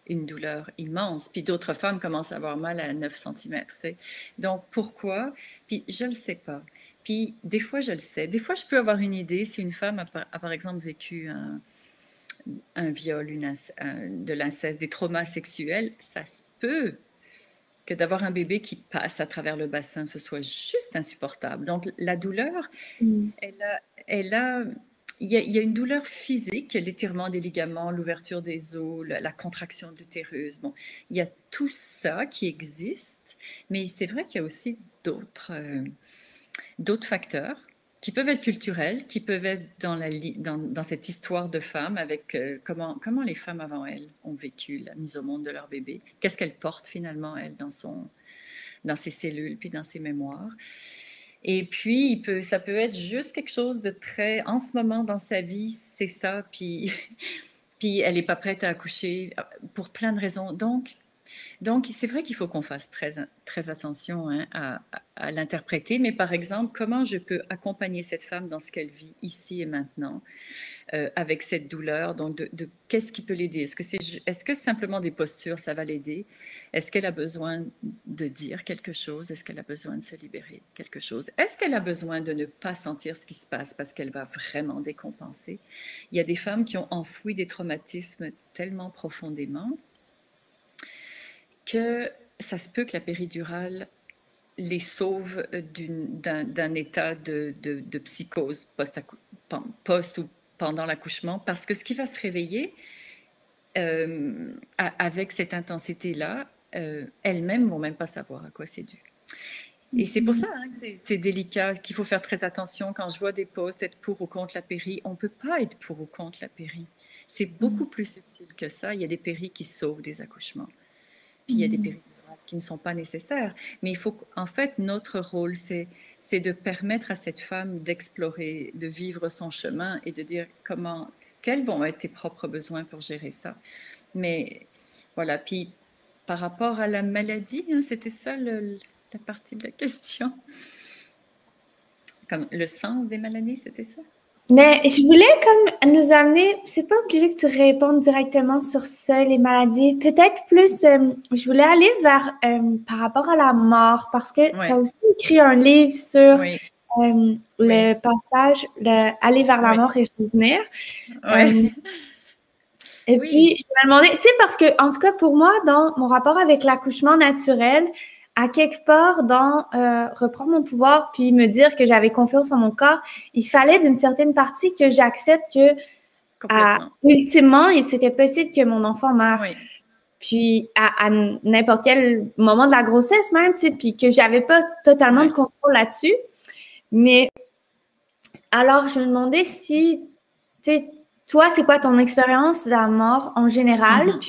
une douleur immense. Puis d'autres femmes commencent à avoir mal à 9 cm. Donc, pourquoi? Puis je ne le sais pas. Puis des fois, je le sais. Des fois, je peux avoir une idée si une femme a par exemple vécu un viol, de l'inceste, des traumas sexuels, ça se peut que d'avoir un bébé qui passe à travers le bassin, ce soit juste insupportable. Donc, la douleur, Mm. elle a, il y a une douleur physique, l'étirement des ligaments, l'ouverture des os, la contraction de l'utérus. Bon, il y a tout ça qui existe, mais c'est vrai qu'il y a aussi d'autres facteurs qui peuvent être culturels, qui peuvent être dans cette histoire de femmes avec comment les femmes avant elles ont vécu la mise au monde de leur bébé. Qu'est-ce qu'elles portent finalement, elles, dans ses cellules, puis dans ses mémoires. Et puis, ça peut être juste quelque chose de très... En ce moment, dans sa vie, c'est ça, puis, puis elle n'est pas prête à accoucher pour plein de raisons. Donc, c'est vrai qu'il faut qu'on fasse très attention hein, à l'interpréter, mais par exemple, comment je peux accompagner cette femme dans ce qu'elle vit ici et maintenant, avec cette douleur, donc de qu'est-ce qui peut l'aider? Est-ce que simplement des postures, ça va l'aider? Est-ce qu'elle a besoin de dire quelque chose? Est-ce qu'elle a besoin de se libérer de quelque chose? Est-ce qu'elle a besoin de ne pas sentir ce qui se passe parce qu'elle va vraiment décompenser? Il y a des femmes qui ont enfoui des traumatismes tellement profondément que ça se peut que la péridurale les sauve d'un état de psychose post ou pendant l'accouchement, parce que ce qui va se réveiller avec cette intensité-là, elles-mêmes ne vont même pas savoir à quoi c'est dû. Et c'est pour ça hein, que c'est délicat, qu'il faut faire très attention. Quand je vois des posts être pour ou contre la péri, on ne peut pas être pour ou contre la péri. C'est beaucoup plus subtil que ça. Il y a des péris qui sauvent des accouchements. Puis il y a des péridurales qui ne sont pas nécessaires. Mais il faut, en fait, notre rôle, c'est de permettre à cette femme d'explorer, de vivre son chemin et de dire quels vont être tes propres besoins pour gérer ça. Mais voilà, puis par rapport à la maladie, hein, c'était ça la partie de la question. Comme le sens des maladies, c'était ça? Mais je voulais comme nous amener, c'est pas obligé que tu répondes directement sur ça, les maladies. Peut-être plus, je voulais aller vers par rapport à la mort, parce que tu as Ouais, aussi écrit un livre sur oui, le oui, passage, aller vers la oui, mort et revenir. ouais, Et oui. puis, je me demandais, tu sais, parce que, en tout cas, pour moi, dans mon rapport avec l'accouchement naturel, à quelque part, dans reprendre mon pouvoir puis me dire que j'avais confiance en mon corps, il fallait d'une certaine partie que j'accepte que, Complètement. ultimement, c'était possible que mon enfant meure. Oui. Puis, à n'importe quel moment de la grossesse même, tu sais, puis que j'avais pas totalement de Ouais. contrôle là-dessus. Mais alors, je me demandais si, tu sais, toi, c'est quoi ton expérience de la mort en général? Mhm. Puis,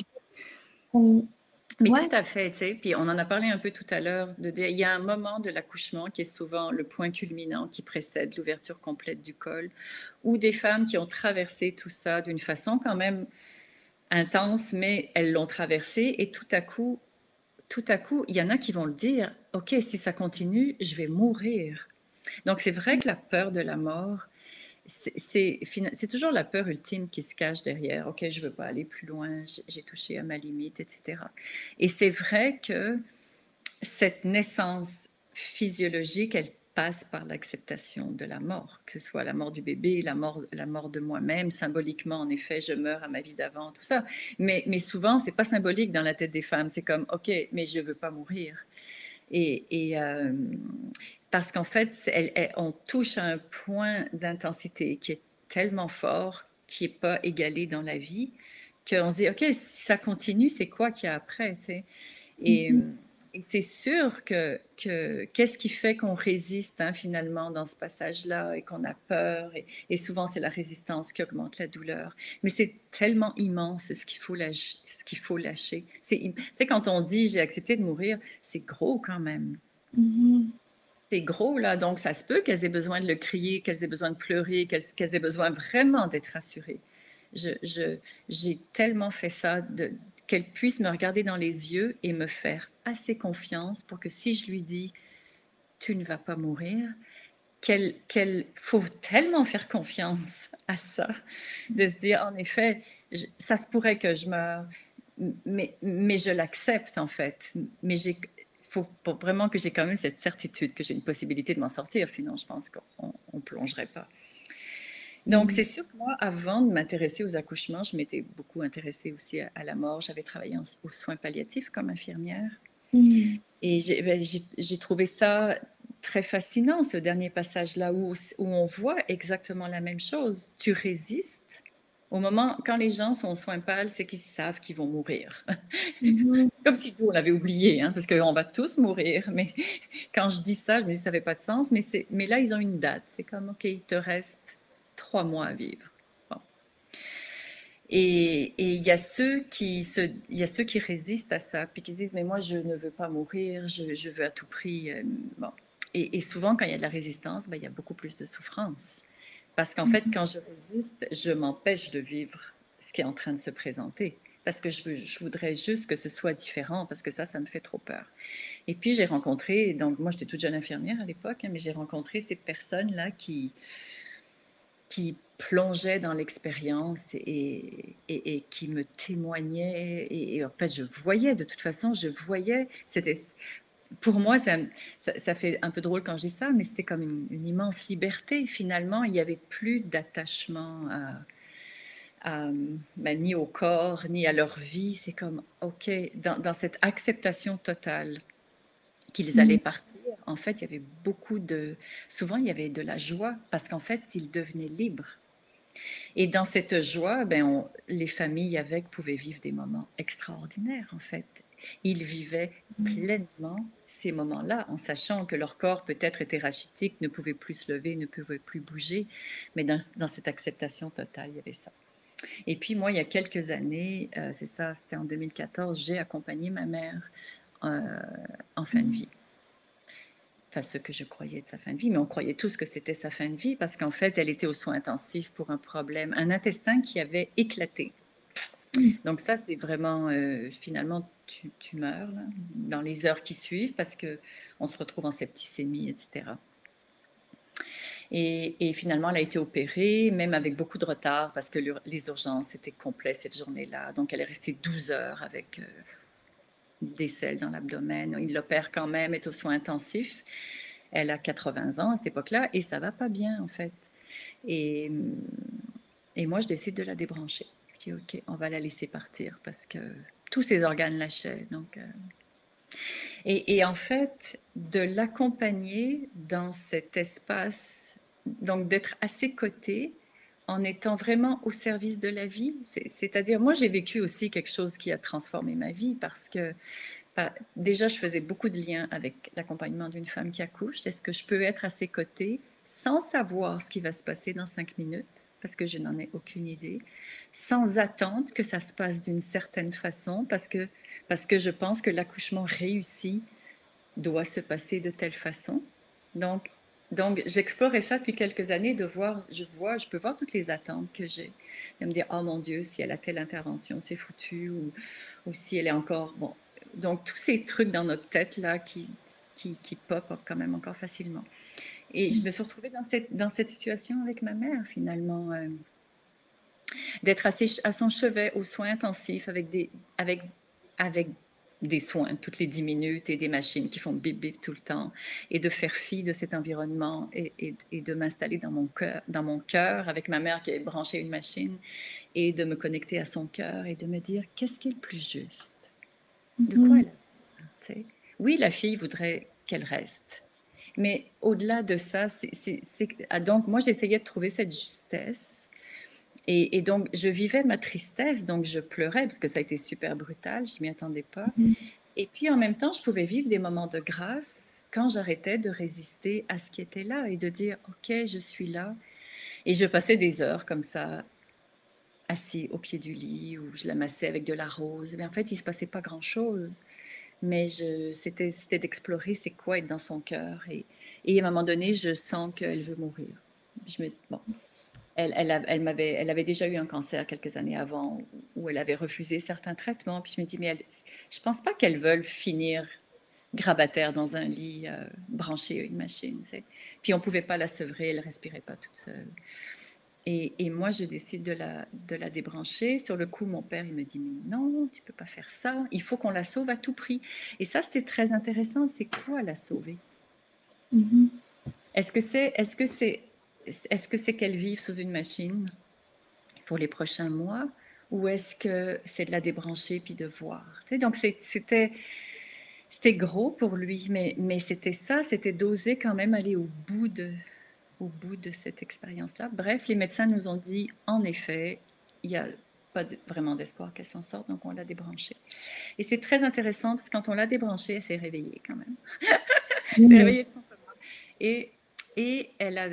Mais tout ouais. à fait, tu sais. Puis on en a parlé un peu tout à l'heure. Il y a un moment de l'accouchement qui est souvent le point culminant qui précède l'ouverture complète du col, ou des femmes qui ont traversé tout ça d'une façon quand même intense, mais elles l'ont traversé et tout à coup, il y en a qui vont le dire, OK, si ça continue, je vais mourir. Donc c'est vrai que la peur de la mort, c'est toujours la peur ultime qui se cache derrière. OK, je ne veux pas aller plus loin, j'ai touché à ma limite, etc. Et c'est vrai que cette naissance physiologique, elle passe par l'acceptation de la mort, que ce soit la mort du bébé, la mort de moi-même. Symboliquement, en effet, je meurs à ma vie d'avant, tout ça. Mais souvent, c'est pas symbolique dans la tête des femmes. C'est comme, OK, mais je veux pas mourir. Et parce qu'en fait, on touche à un point d'intensité qui est tellement fort, qui n'est pas égalé dans la vie, qu'on se dit, OK, si ça continue, c'est quoi qu'il y a après, tu sais? Et, et c'est sûr que qu'est-ce qui fait qu'on résiste hein, finalement dans ce passage-là et qu'on a peur. Et souvent, c'est la résistance qui augmente la douleur. Mais c'est tellement immense ce qu'il faut lâcher. Tu sais, quand on dit j'ai accepté de mourir, c'est gros quand même. C'est gros, là. Donc, ça se peut qu'elles aient besoin de le crier, qu'elles aient besoin de pleurer, qu'elles aient besoin vraiment d'être rassurées. J'ai tellement fait ça, qu'elle puisse me regarder dans les yeux et me faire assez confiance pour que si je lui dis « tu ne vas pas mourir », qu'elle faut tellement faire confiance à ça, de se dire « en effet, ça se pourrait que je meure, mais je l'accepte en fait. Mais faut vraiment que j'ai quand même cette certitude que j'ai une possibilité de m'en sortir, sinon je pense qu'on ne plongerait pas. Donc, c'est sûr que moi, avant de m'intéresser aux accouchements, je m'étais beaucoup intéressée aussi à la mort. J'avais travaillé aux soins palliatifs comme infirmière. Et j'ai trouvé ça très fascinant, ce dernier passage-là, où on voit exactement la même chose. Tu résistes. Au moment, quand les gens sont aux soins pal, c'est qu'ils savent qu'ils vont mourir. Comme si nous, on l'avait oublié, hein, parce qu'on va tous mourir. Mais quand je dis ça, je me dis ça n'avait pas de sens. Mais là, ils ont une date. C'est comme, OK, il te reste 3 mois à vivre. Bon. Et il y a ceux qui résistent à ça, puis qui se disent, mais moi, je ne veux pas mourir, je veux à tout prix. Bon. Et souvent, quand il y a de la résistance, ben, il y a beaucoup plus de souffrance. Parce qu'en fait, quand je résiste, je m'empêche de vivre ce qui est en train de se présenter. Parce que je voudrais juste que ce soit différent, parce que ça me fait trop peur. Et puis, j'ai rencontré, donc moi, j'étais toute jeune infirmière à l'époque, hein, mais j'ai rencontré ces personnes-là qui plongeaient dans l'expérience et qui me témoignaient. Et en fait, je voyais, de toute façon, pour moi, ça fait un peu drôle quand je dis ça, mais c'était comme une immense liberté. Finalement, il n'y avait plus d'attachement ni au corps, ni à leur vie. C'est comme, OK, dans cette acceptation totale qu'ils allaient partir, en fait, il y avait souvent, il y avait de la joie parce qu'en fait, ils devenaient libres. Et dans cette joie, les familles avec pouvaient vivre des moments extraordinaires, en fait. Ils vivaient pleinement ces moments-là, en sachant que leur corps peut-être était rachitique, ne pouvait plus se lever, ne pouvait plus bouger, mais dans cette acceptation totale, il y avait ça. Et puis moi, il y a quelques années, c'était en 2014, j'ai accompagné ma mère en fin de vie. Enfin, ce que je croyais de sa fin de vie, mais on croyait tous que c'était sa fin de vie parce qu'en fait, elle était aux soins intensifs pour un problème, un intestin qui avait éclaté. Donc ça, c'est vraiment, finalement, tu meurs là, dans les heures qui suivent parce qu'on se retrouve en septicémie, etc. Et finalement, elle a été opérée, même avec beaucoup de retard parce que les urgences étaient complètes cette journée-là. Donc, elle est restée 12 heures avec des selles dans l'abdomen. Il l'opère quand même, est aux soins intensifs. Elle a 80 ans à cette époque-là et ça va pas bien en fait. Et moi, je décide de la débrancher. Je dis OK, on va la laisser partir parce que tous ses organes lâchaient. Donc, et en fait, de l'accompagner dans cet espace, donc d'être à ses côtés en étant vraiment au service de la vie. C'est-à-dire, moi, j'ai vécu aussi quelque chose qui a transformé ma vie parce que déjà, je faisais beaucoup de liens avec l'accompagnement d'une femme qui accouche. Est-ce que je peux être à ses côtés sans savoir ce qui va se passer dans 5 minutes, parce que je n'en ai aucune idée, sans attendre que ça se passe d'une certaine façon, parce que je pense que l'accouchement réussi doit se passer de telle façon. Donc j'explorais ça depuis quelques années, je peux voir toutes les attentes que j'ai, de me dire, oh mon Dieu, si elle a telle intervention, c'est foutu, ou si elle est encore, bon, donc tous ces trucs dans notre tête là qui pop quand même encore facilement. Et je me suis retrouvée dans cette situation avec ma mère finalement, d'être à son chevet aux soins intensifs avec des soins toutes les 10 minutes et des machines qui font bip bip tout le temps, et de faire fi de cet environnement et de m'installer dans mon cœur avec ma mère qui est branchée à une machine, et de me connecter à son cœur et de me dire qu'est-ce qui est le plus juste, de quoi elle a besoin. Oui, la fille voudrait qu'elle reste, mais au-delà de ça, donc moi j'essayais de trouver cette justesse. Et donc, je vivais ma tristesse, donc je pleurais parce que ça a été super brutal, je m'y attendais pas. Et puis en même temps, je pouvais vivre des moments de grâce quand j'arrêtais de résister à ce qui était là et de dire, OK, je suis là. Et je passais des heures comme ça, assis au pied du lit, où je la massais avec de la rose. Mais en fait, il ne se passait pas grand-chose. Mais c'était d'explorer c'est quoi être dans son cœur. Et à un moment donné, je sens qu'elle veut mourir. Bon. Elle avait déjà eu un cancer quelques années avant où elle avait refusé certains traitements. Puis je me dis, mais je ne pense pas qu'elle veuille finir grabataire dans un lit branché à une machine. Puis on ne pouvait pas la sevrer, elle ne respirait pas toute seule. Et moi, je décide de la débrancher. Sur le coup, mon père, il me dit, mais non, tu peux pas faire ça. Il faut qu'on la sauve à tout prix. Et ça, c'était très intéressant. C'est quoi la sauver? Mhm. Est-ce que c'est qu'elle vive sous une machine pour les prochains mois? Ou est-ce que c'est de la débrancher puis de voir? Tu sais, donc, c'était gros pour lui, mais c'était ça, c'était d'oser quand même aller au bout de cette expérience-là. Bref, les médecins nous ont dit, en effet, il n'y a pas vraiment d'espoir qu'elle s'en sorte, donc on l'a débranchée. Et c'est très intéressant parce que quand on l'a débranchée, elle s'est réveillée quand même. Elle s'est Mhm. réveillée de son coma. Et, et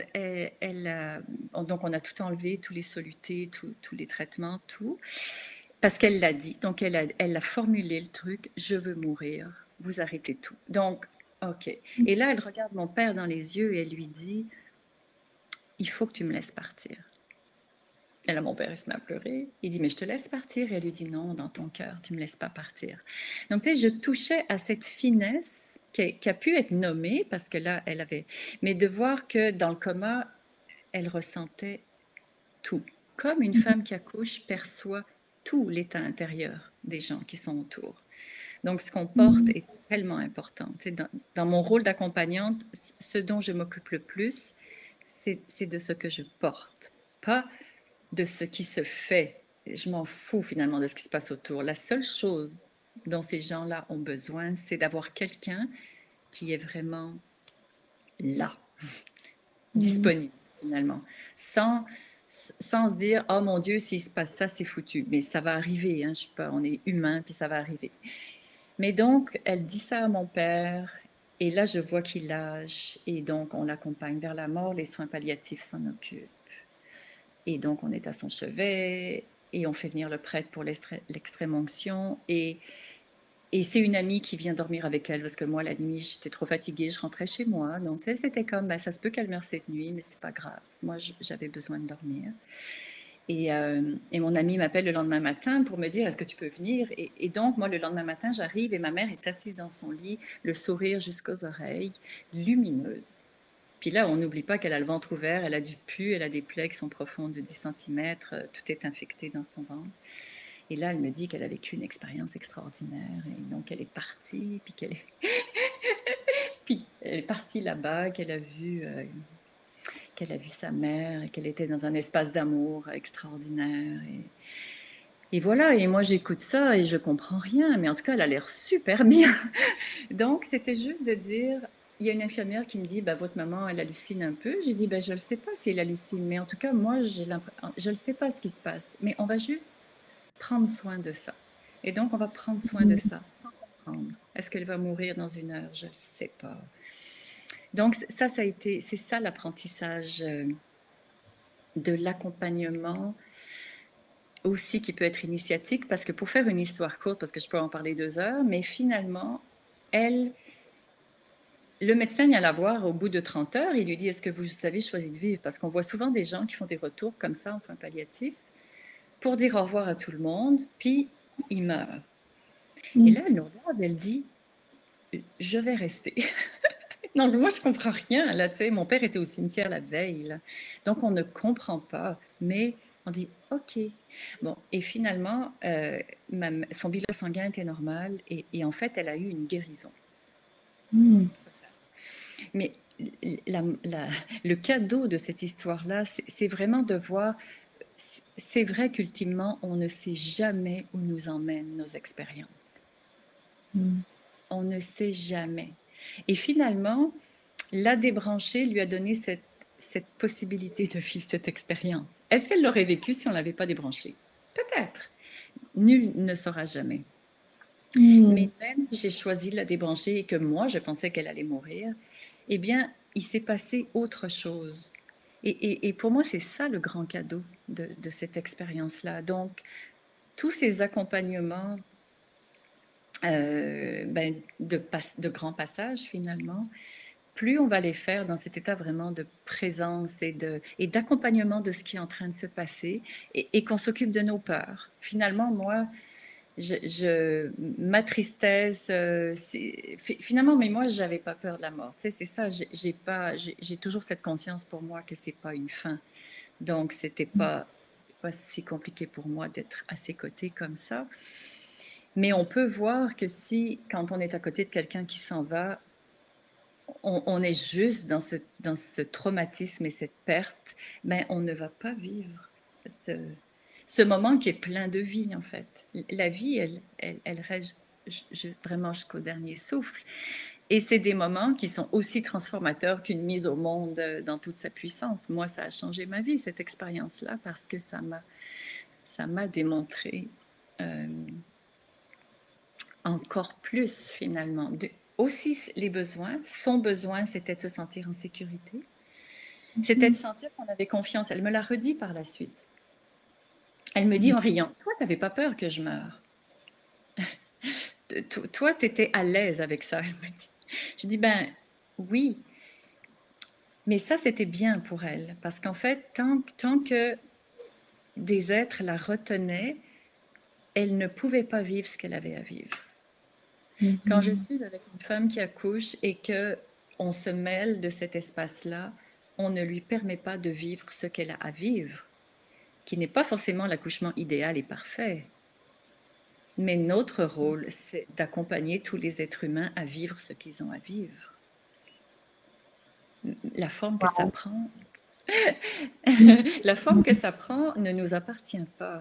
donc on a tout enlevé, tous les solutés, tous les traitements, tout, parce qu'elle l'a dit. Donc elle a formulé le truc, je veux mourir, vous arrêtez tout. Donc, OK. Et là, elle regarde mon père dans les yeux et elle lui dit, il faut que tu me laisses partir. Et là, mon père, il se met à pleurer. Il dit, mais je te laisse partir. Et elle lui dit, non, dans ton cœur, tu ne me laisses pas partir. Donc, tu sais, je touchais à cette finesse qui a pu être nommée parce que là, elle avait... Mais de voir que dans le coma, elle ressentait tout. Comme une femme qui accouche perçoit tout l'état intérieur des gens qui sont autour. Donc, ce qu'on porte Mhm. est tellement important. Tu sais, dans mon rôle d'accompagnante, ce dont je m'occupe le plus, c'est de ce que je porte, pas de ce qui se fait. Je m'en fous finalement de ce qui se passe autour. La seule chose dont ces gens-là ont besoin, c'est d'avoir quelqu'un qui est vraiment là, Mhm. disponible finalement, sans se dire, oh mon Dieu, s'il se passe ça, c'est foutu. Mais ça va arriver, hein, je sais pas, on est humain, puis ça va arriver. Mais donc, elle dit ça à mon père, et là, je vois qu'il lâche, et donc on l'accompagne vers la mort, les soins palliatifs s'en occupent. Et donc, on est à son chevet et on fait venir le prêtre pour l'extrême onction. Et c'est une amie qui vient dormir avec elle parce que moi, la nuit, j'étais trop fatiguée, je rentrais chez moi. Donc, c'était comme, ben, ça se peut qu'elle meure cette nuit, mais c'est pas grave. Moi, j'avais besoin de dormir. Et mon amie m'appelle le lendemain matin pour me dire, est-ce que tu peux venir? Et donc, moi, le lendemain matin, j'arrive et ma mère est assise dans son lit, le sourire jusqu'aux oreilles, lumineuse. Puis là, on n'oublie pas qu'elle a le ventre ouvert, elle a du pu, elle a des plaies qui sont profondes de 10 cm, tout est infecté dans son ventre. Et là, elle me dit qu'elle a vécu une expérience extraordinaire. Et donc, elle est partie, puis elle est partie là-bas, qu'elle a vu sa mère et qu'elle était dans un espace d'amour extraordinaire. Et voilà, et moi j'écoute ça et je comprends rien, mais en tout cas, elle a l'air super bien. Donc, c'était juste de dire, il y a une infirmière qui me dit, bah, votre maman, elle hallucine un peu. J'ai dit, bah, je ne sais pas si elle hallucine, mais en tout cas, moi, je ne sais pas ce qui se passe, mais on va juste prendre soin de ça. Et donc, on va prendre soin de ça, sans comprendre. Est-ce qu'elle va mourir dans 1 heure? Je ne sais pas. Donc, c'est ça l'apprentissage de l'accompagnement aussi qui peut être initiatique, parce que pour faire une histoire courte, parce que je peux en parler 2 heures, mais finalement, elle, le médecin vient la voir au bout de 30 heures. Il lui dit, est-ce que vous avez choisi de vivre? Parce qu'on voit souvent des gens qui font des retours comme ça en soins palliatifs pour dire au revoir à tout le monde, puis ils meurent. Et Mhm. là, elle nous regarde, elle dit, je vais rester. Non, moi, je comprends rien. Là, tu sais, mon père était au cimetière la veille. Là. Donc, on ne comprend pas. Mais on dit, OK. Bon, et finalement, son bilan sanguin était normal. Et en fait, elle a eu une guérison. Mhm. Mais le cadeau de cette histoire-là, c'est vraiment de voir, c'est vrai qu'ultimement, on ne sait jamais où nous emmènent nos expériences. Mhm. On ne sait jamais. Et finalement, la débrancher lui a donné cette possibilité de vivre cette expérience. Est-ce qu'elle l'aurait vécue si on ne l'avait pas débranchée? Peut-être. Nul ne saura jamais. Mhm. Mais même si j'ai choisi de la débrancher et que moi, je pensais qu'elle allait mourir, eh bien, il s'est passé autre chose. Et pour moi, c'est ça le grand cadeau de cette expérience-là. Donc, tous ces accompagnements de grands passages, finalement, plus on va les faire dans cet état vraiment de présence et d'accompagnement de ce qui est en train de se passer et qu'on s'occupe de nos peurs. Finalement, moi, ma tristesse, finalement, mais moi, j'avais pas peur de la mort. Tu sais, c'est ça, j'ai toujours cette conscience pour moi que c'est pas une fin. Donc, c'était pas si compliqué pour moi d'être à ses côtés comme ça. Mais on peut voir que si, quand on est à côté de quelqu'un qui s'en va, on est juste dans ce traumatisme et cette perte, mais on ne va pas vivre ce moment qui est plein de vie, en fait. La vie, elle reste vraiment jusqu'au dernier souffle. Et c'est des moments qui sont aussi transformateurs qu'une mise au monde dans toute sa puissance. Moi, ça a changé ma vie, cette expérience-là, parce que ça m'a démontré encore plus, finalement, aussi les besoins. Son besoin, c'était de se sentir en sécurité. C'était de sentir qu'on avait confiance. Elle me l'a redit par la suite. Elle me dit en riant, toi, tu n'avais pas peur que je meure. Toi, tu étais à l'aise avec ça, elle me dit. Je dis, ben oui, mais ça, c'était bien pour elle. Parce qu'en fait, tant que des êtres la retenaient, elle ne pouvait pas vivre ce qu'elle avait à vivre. Quand je suis avec une femme qui accouche et que on se mêle de cet espace-là, on ne lui permet pas de vivre ce qu'elle a à vivre, qui n'est pas forcément l'accouchement idéal et parfait. Mais notre rôle, c'est d'accompagner tous les êtres humains à vivre ce qu'ils ont à vivre. La forme que ça prend, la forme que ça prend ne nous appartient pas.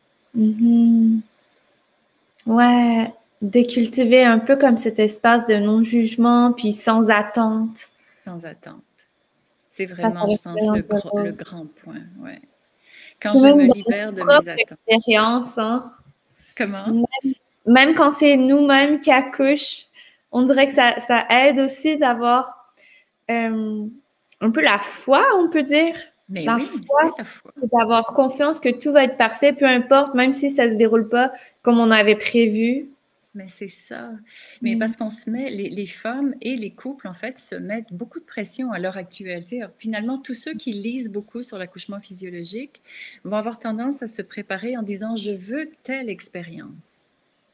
Ouais, de cultiver un peu comme cet espace de non-jugement, puis sans attente. Sans attente. C'est vraiment, je pense, le grand point. Ouais. Quand je même me dans libère de notre mes propre attentes. expérience, hein. Comment? Même quand c'est nous-mêmes qui accouchent, on dirait que ça aide aussi d'avoir un peu la foi, on peut dire. Mais La oui, foi, c'est la foi. d'avoir confiance que tout va être parfait, peu importe, même si ça ne se déroule pas comme on avait prévu. Mais c'est ça. Mais parce qu'on se met, les femmes et les couples, en fait, se mettent beaucoup de pression à l'heure actuelle. Tu sais, finalement, tous ceux qui lisent beaucoup sur l'accouchement physiologique vont avoir tendance à se préparer en disant, je veux telle expérience.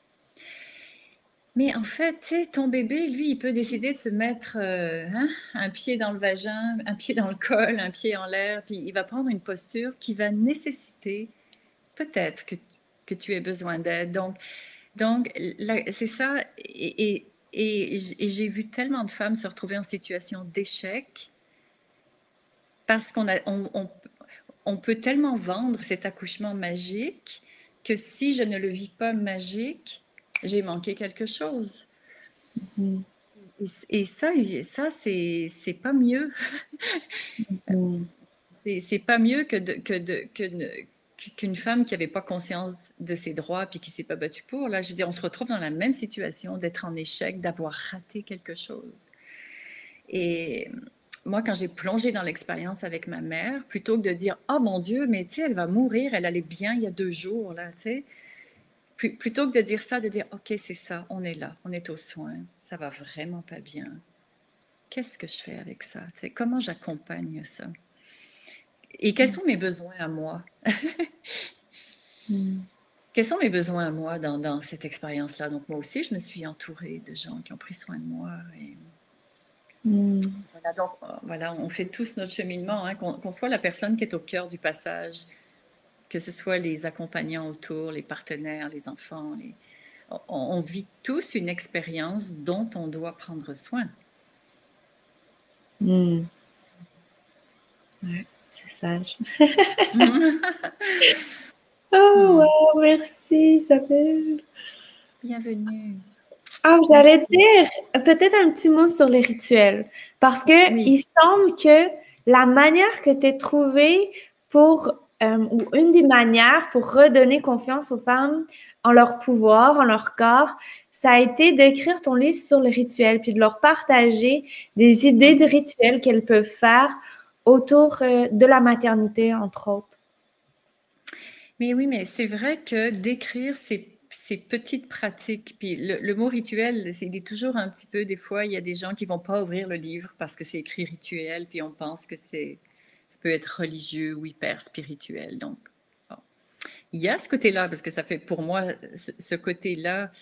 Mais en fait, tu sais, ton bébé, lui, il peut décider de se mettre un pied dans le vagin, un pied dans le col, un pied en l'air, puis il va prendre une posture qui va nécessiter peut-être que tu aies besoin d'aide. Donc c'est ça. Et j'ai vu tellement de femmes se retrouver en situation d'échec parce on peut tellement vendre cet accouchement magique que si je ne le vis pas magique, j'ai manqué quelque chose. Et ça c'est pas mieux. C'est pas mieux qu'une femme qui n'avait pas conscience de ses droits puis qui s'est pas battue pour. Là, je veux dire, on se retrouve dans la même situation d'être en échec, d'avoir raté quelque chose. Et moi, quand j'ai plongé dans l'expérience avec ma mère, plutôt que de dire « Oh mon Dieu, mais tu sais, elle va mourir, elle allait bien il y a 2 jours, là, tu sais. » Plutôt que de dire ça, de dire « Ok, c'est ça, on est là, on est aux soins, ça va vraiment pas bien. Qu'est-ce que je fais avec ça? Tu sais, comment j'accompagne ça? » Et quels sont mes besoins à moi? Quels sont mes besoins à moi dans cette expérience-là? Donc, moi aussi, je me suis entourée de gens qui ont pris soin de moi. Et voilà, donc, voilà, on fait tous notre cheminement, hein, qu'on soit la personne qui est au cœur du passage, que ce soit les accompagnants autour, les partenaires, les enfants. On vit tous une expérience dont on doit prendre soin. Ouais, c'est sage. Oh, wow, merci Isabelle. Bienvenue. Ah, j'allais dire peut-être un petit mot sur les rituels. Parce que Oui. il semble que la manière que tu as trouvée pour, ou une des manières pour redonner confiance aux femmes en leur pouvoir, en leur corps, ça a été d'écrire ton livre sur les rituels, puis de leur partager des idées de rituels qu'elles peuvent faire autour de la maternité, entre autres. Mais oui, mais c'est vrai que d'écrire ces petites pratiques, puis le mot rituel, il est toujours un petit peu, des fois, il y a des gens qui vont pas ouvrir le livre parce que c'est écrit rituel, puis on pense que ça peut être religieux ou hyper spirituel. Donc, bon. Il y a ce côté-là, parce que ça fait pour moi, ce côté-là,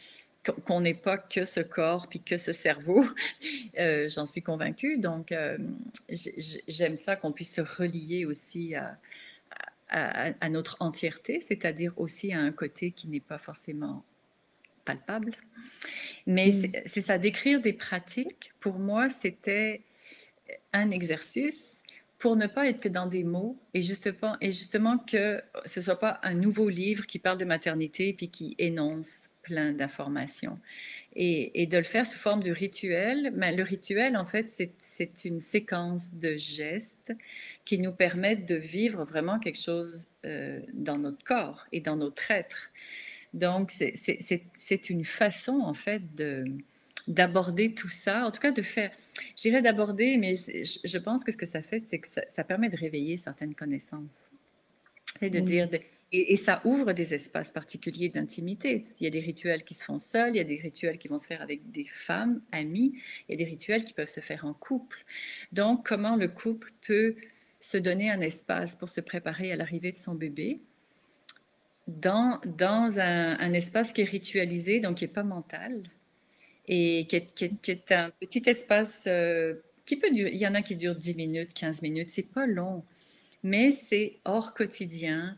qu'on n'est pas que ce corps puis que ce cerveau. J'en suis convaincue. Donc, j'aime ça qu'on puisse se relier aussi à notre entièreté, c'est-à-dire aussi à un côté qui n'est pas forcément palpable. Mais c'est ça, d'écrire des pratiques, pour moi, c'était un exercice pour ne pas être que dans des mots et justement que ce ne soit pas un nouveau livre qui parle de maternité puis qui énonce plein d'informations. Et de le faire sous forme de rituel. Mais le rituel, en fait, c'est une séquence de gestes qui nous permettent de vivre vraiment quelque chose dans notre corps et dans notre être. Donc, c'est une façon, en fait, d'aborder tout ça, en tout cas de faire, je dirais d'aborder, mais je pense que ce que ça fait, c'est que ça permet de réveiller certaines connaissances. Et de dire, et ça ouvre des espaces particuliers d'intimité. Il y a des rituels qui se font seuls, il y a des rituels qui vont se faire avec des femmes, amies, il y a des rituels qui peuvent se faire en couple. Donc, comment le couple peut se donner un espace pour se préparer à l'arrivée de son bébé dans un espace qui est ritualisé, donc qui n'est pas mental, et qui est un petit espace qui peut durer, il y en a qui durent 10 minutes, 15 minutes, c'est pas long, mais c'est hors quotidien.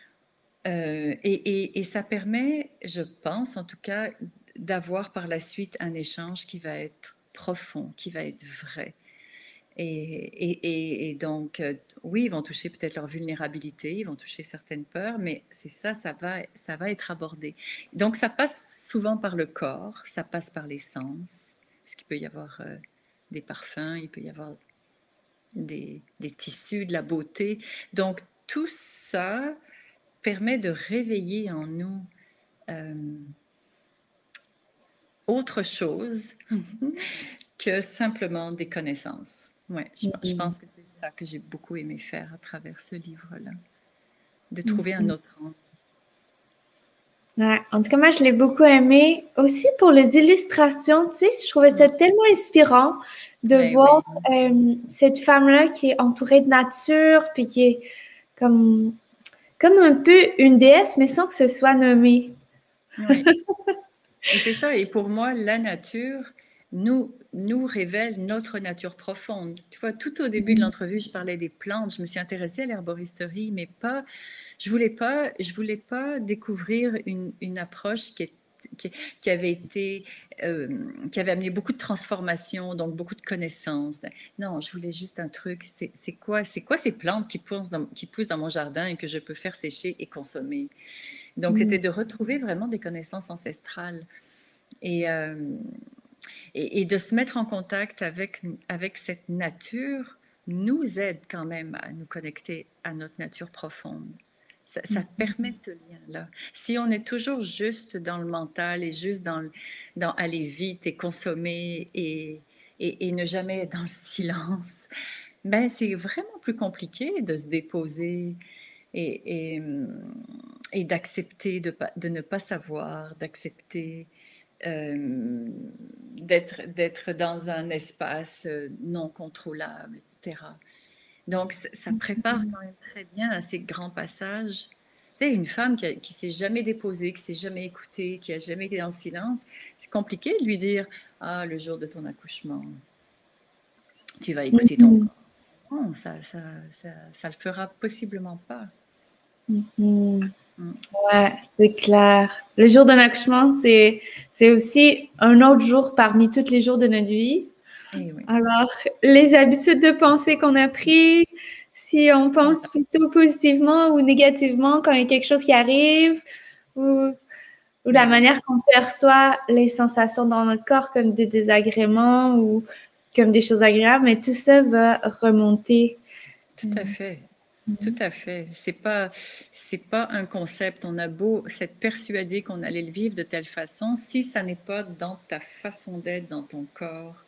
Et ça permet, je pense en tout cas, d'avoir par la suite un échange qui va être profond, qui va être vrai. Et donc, oui, ils vont toucher peut-être leur vulnérabilité, ils vont toucher certaines peurs, mais c'est ça, ça va être abordé. Donc, ça passe souvent par le corps, ça passe par les sens, parce qu'il peut y avoir des parfums, il peut y avoir des tissus, de la beauté. Donc, tout ça permet de réveiller en nous autre chose que simplement des connaissances. Ouais, je pense que c'est ça que j'ai beaucoup aimé faire à travers ce livre-là, de trouver un autre angle. Ouais, en tout cas, moi, je l'ai beaucoup aimé. Aussi pour les illustrations, tu sais, je trouvais ça tellement inspirant de voir cette femme-là qui est entourée de nature, puis qui est comme un peu une déesse, mais sans que ce soit nommé. Oui. Et c'est ça. Et pour moi, la nature nous révèle notre nature profonde. Tu vois, tout au début de l'entrevue, je parlais des plantes. Je me suis intéressée à l'herboristerie, mais je voulais pas découvrir une approche qui avait amené beaucoup de transformations, donc beaucoup de connaissances. Non, je voulais juste un truc. C'est quoi ces plantes qui poussent dans mon jardin et que je peux faire sécher et consommer? Donc, c'était de retrouver vraiment des connaissances ancestrales et de se mettre en contact avec cette nature nous aide quand même à nous connecter à notre nature profonde. Ça permet ce lien-là. Si on est toujours juste dans le mental et juste dans aller vite et consommer et ne jamais être dans le silence, ben c'est vraiment plus compliqué de se déposer et d'accepter de ne pas savoir, d'accepter d'être dans un espace non contrôlable, etc. Donc, ça prépare quand même très bien à ces grands passages. Tu sais, une femme qui ne s'est jamais déposée, qui ne s'est jamais écoutée, qui n'a jamais été dans le silence, c'est compliqué de lui dire « Ah, le jour de ton accouchement, tu vas écouter ton corps. » Non, ça le fera possiblement pas. Ouais, c'est clair. Le jour d'un accouchement, c'est aussi un autre jour parmi tous les jours de notre vie. Oui. Alors, les habitudes de pensée qu'on a prises, si on pense plutôt positivement ou négativement quand il y a quelque chose qui arrive, ou la manière qu'on perçoit les sensations dans notre corps comme des désagréments ou comme des choses agréables, mais tout ça va remonter. Tout à fait. Tout à fait. C'est pas un concept. On a beau s'être persuadé qu'on allait le vivre de telle façon, si ça n'est pas dans ta façon d'être, dans ton corps,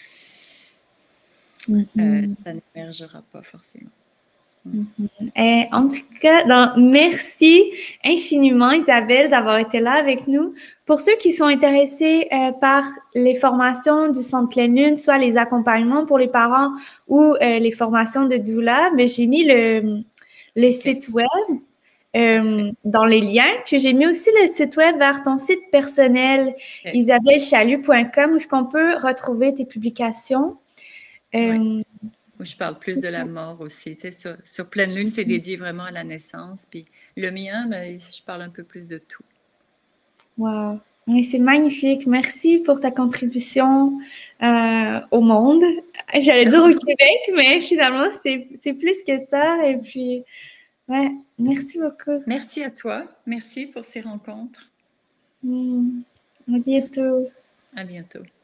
ça n'émergera pas forcément. Et en tout cas, merci infiniment, Isabelle, d'avoir été là avec nous. Pour ceux qui sont intéressés par les formations du Centre Pleine Lune, soit les accompagnements pour les parents ou les formations de doula, mais j'ai mis le site web. Parfait. dans les liens. Puis j'ai mis aussi le site web vers ton site personnel, Ok. isabellechalut.com, où est-ce qu'on peut retrouver tes publications. Ouais. Euh, Où je parle plus de la mort aussi. Tu sais, sur Pleine Lune, c'est dédié vraiment à la naissance. Puis le mien, ben, je parle un peu plus de tout. wow. Oui, c'est magnifique. Merci pour ta contribution au monde. J'allais dire au Québec, mais finalement, c'est plus que ça. Et puis, ouais, merci beaucoup. Merci à toi. Merci pour ces rencontres. À bientôt. À bientôt.